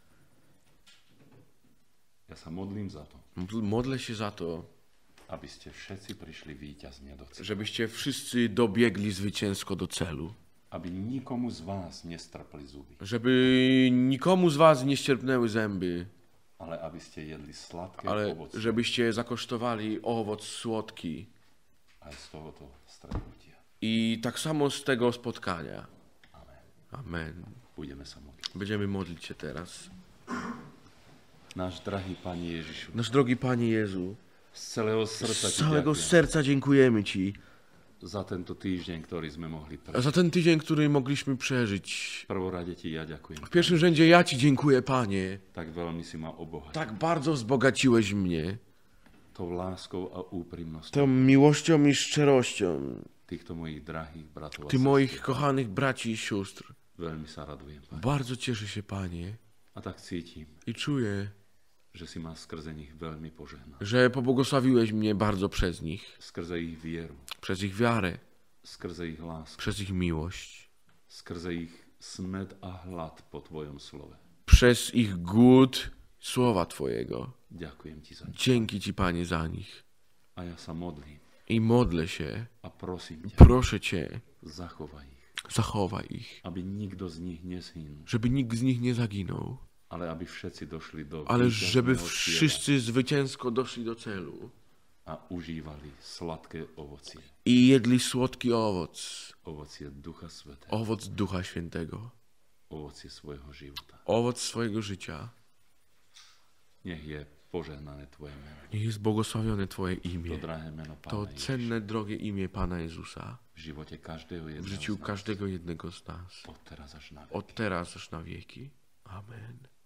Ja sa modlím za to, Modlę się za to, aby ste všetci prišli víťazne do cieľa. żebyście wszyscy dobiegli zwycięsko do celu. Aby nikomu z vás nestrpli zuby, Żeby nikomu z was nie ścierpnęły zęby, ale aby ste jedli sladké ale ovocie żebyście zakosztowali owoc słodki. aj z tohoto stretnutia. I tak samo z tego spotkania. Amen. Amen. Budeme sa modliť. Będziemy modlić się teraz. Náš drahý Pane Ježišu, Nasz drogi Panie Jezu, z celého srdca z Ti całego ďakujem serca dziękujemy Ci za tento týždeň, ktorý sme mohli za prežiť. ten tydzień, który mogliśmy przeżyć. V prvom rade Ti ja ďakujem. W pierwszym rzędzie ja Ci dziękuję, Panie. Tak veľmi si ma obohatiť. Tak bardzo wzbogaciłeś mnie. tou láskou a úprimnosťou tą miłością i szczerością týchto mojich drahých bratov a tych moich sestier. kochanych braci i sióstr. Veľmi sa radujem, Pane. Bardzo cieszę się, Panie, A tak cítim, i czuję, že si ma skrze nich veľmi požehnal. że pobłogosławiłeś mnie bardzo przez nich, Skrze ich vieru, przez ich wiarę, skrze ich lásku, przez ich miłość, skrze ich smet a hlad po Tvojom slove. przez ich głód słowa Twojego. Ďakujem Ti za ne. Dzięki Ci, Panie, za nich. A ja sa modlím I modlę się, a prosím ťa, proszę Cię, zachovaj ich, zachowaj ich, aby nikto z nich neshynul, żeby nikt z nich nie zaginął, ale aby všetci došli do ale żeby víťazného cieľa wszyscy zwycięsko doszli do celu a užívali sladké ovocie, i jedli słodki ovocie Ducha Svätého, owoc Ducha Świętego, ovocie svojho života. owoc swojego życia. Nech je požehnané Tvoje meno. Niech jest błogosławione Twoje To imię, drahé meno to Pána Ježiša cenne, drogie imię Pana Jezusa v živote každého w jedného życiu z nás. każdego jednego z nas, Od teraz až na veky. od teraz aż na wieki. Amen.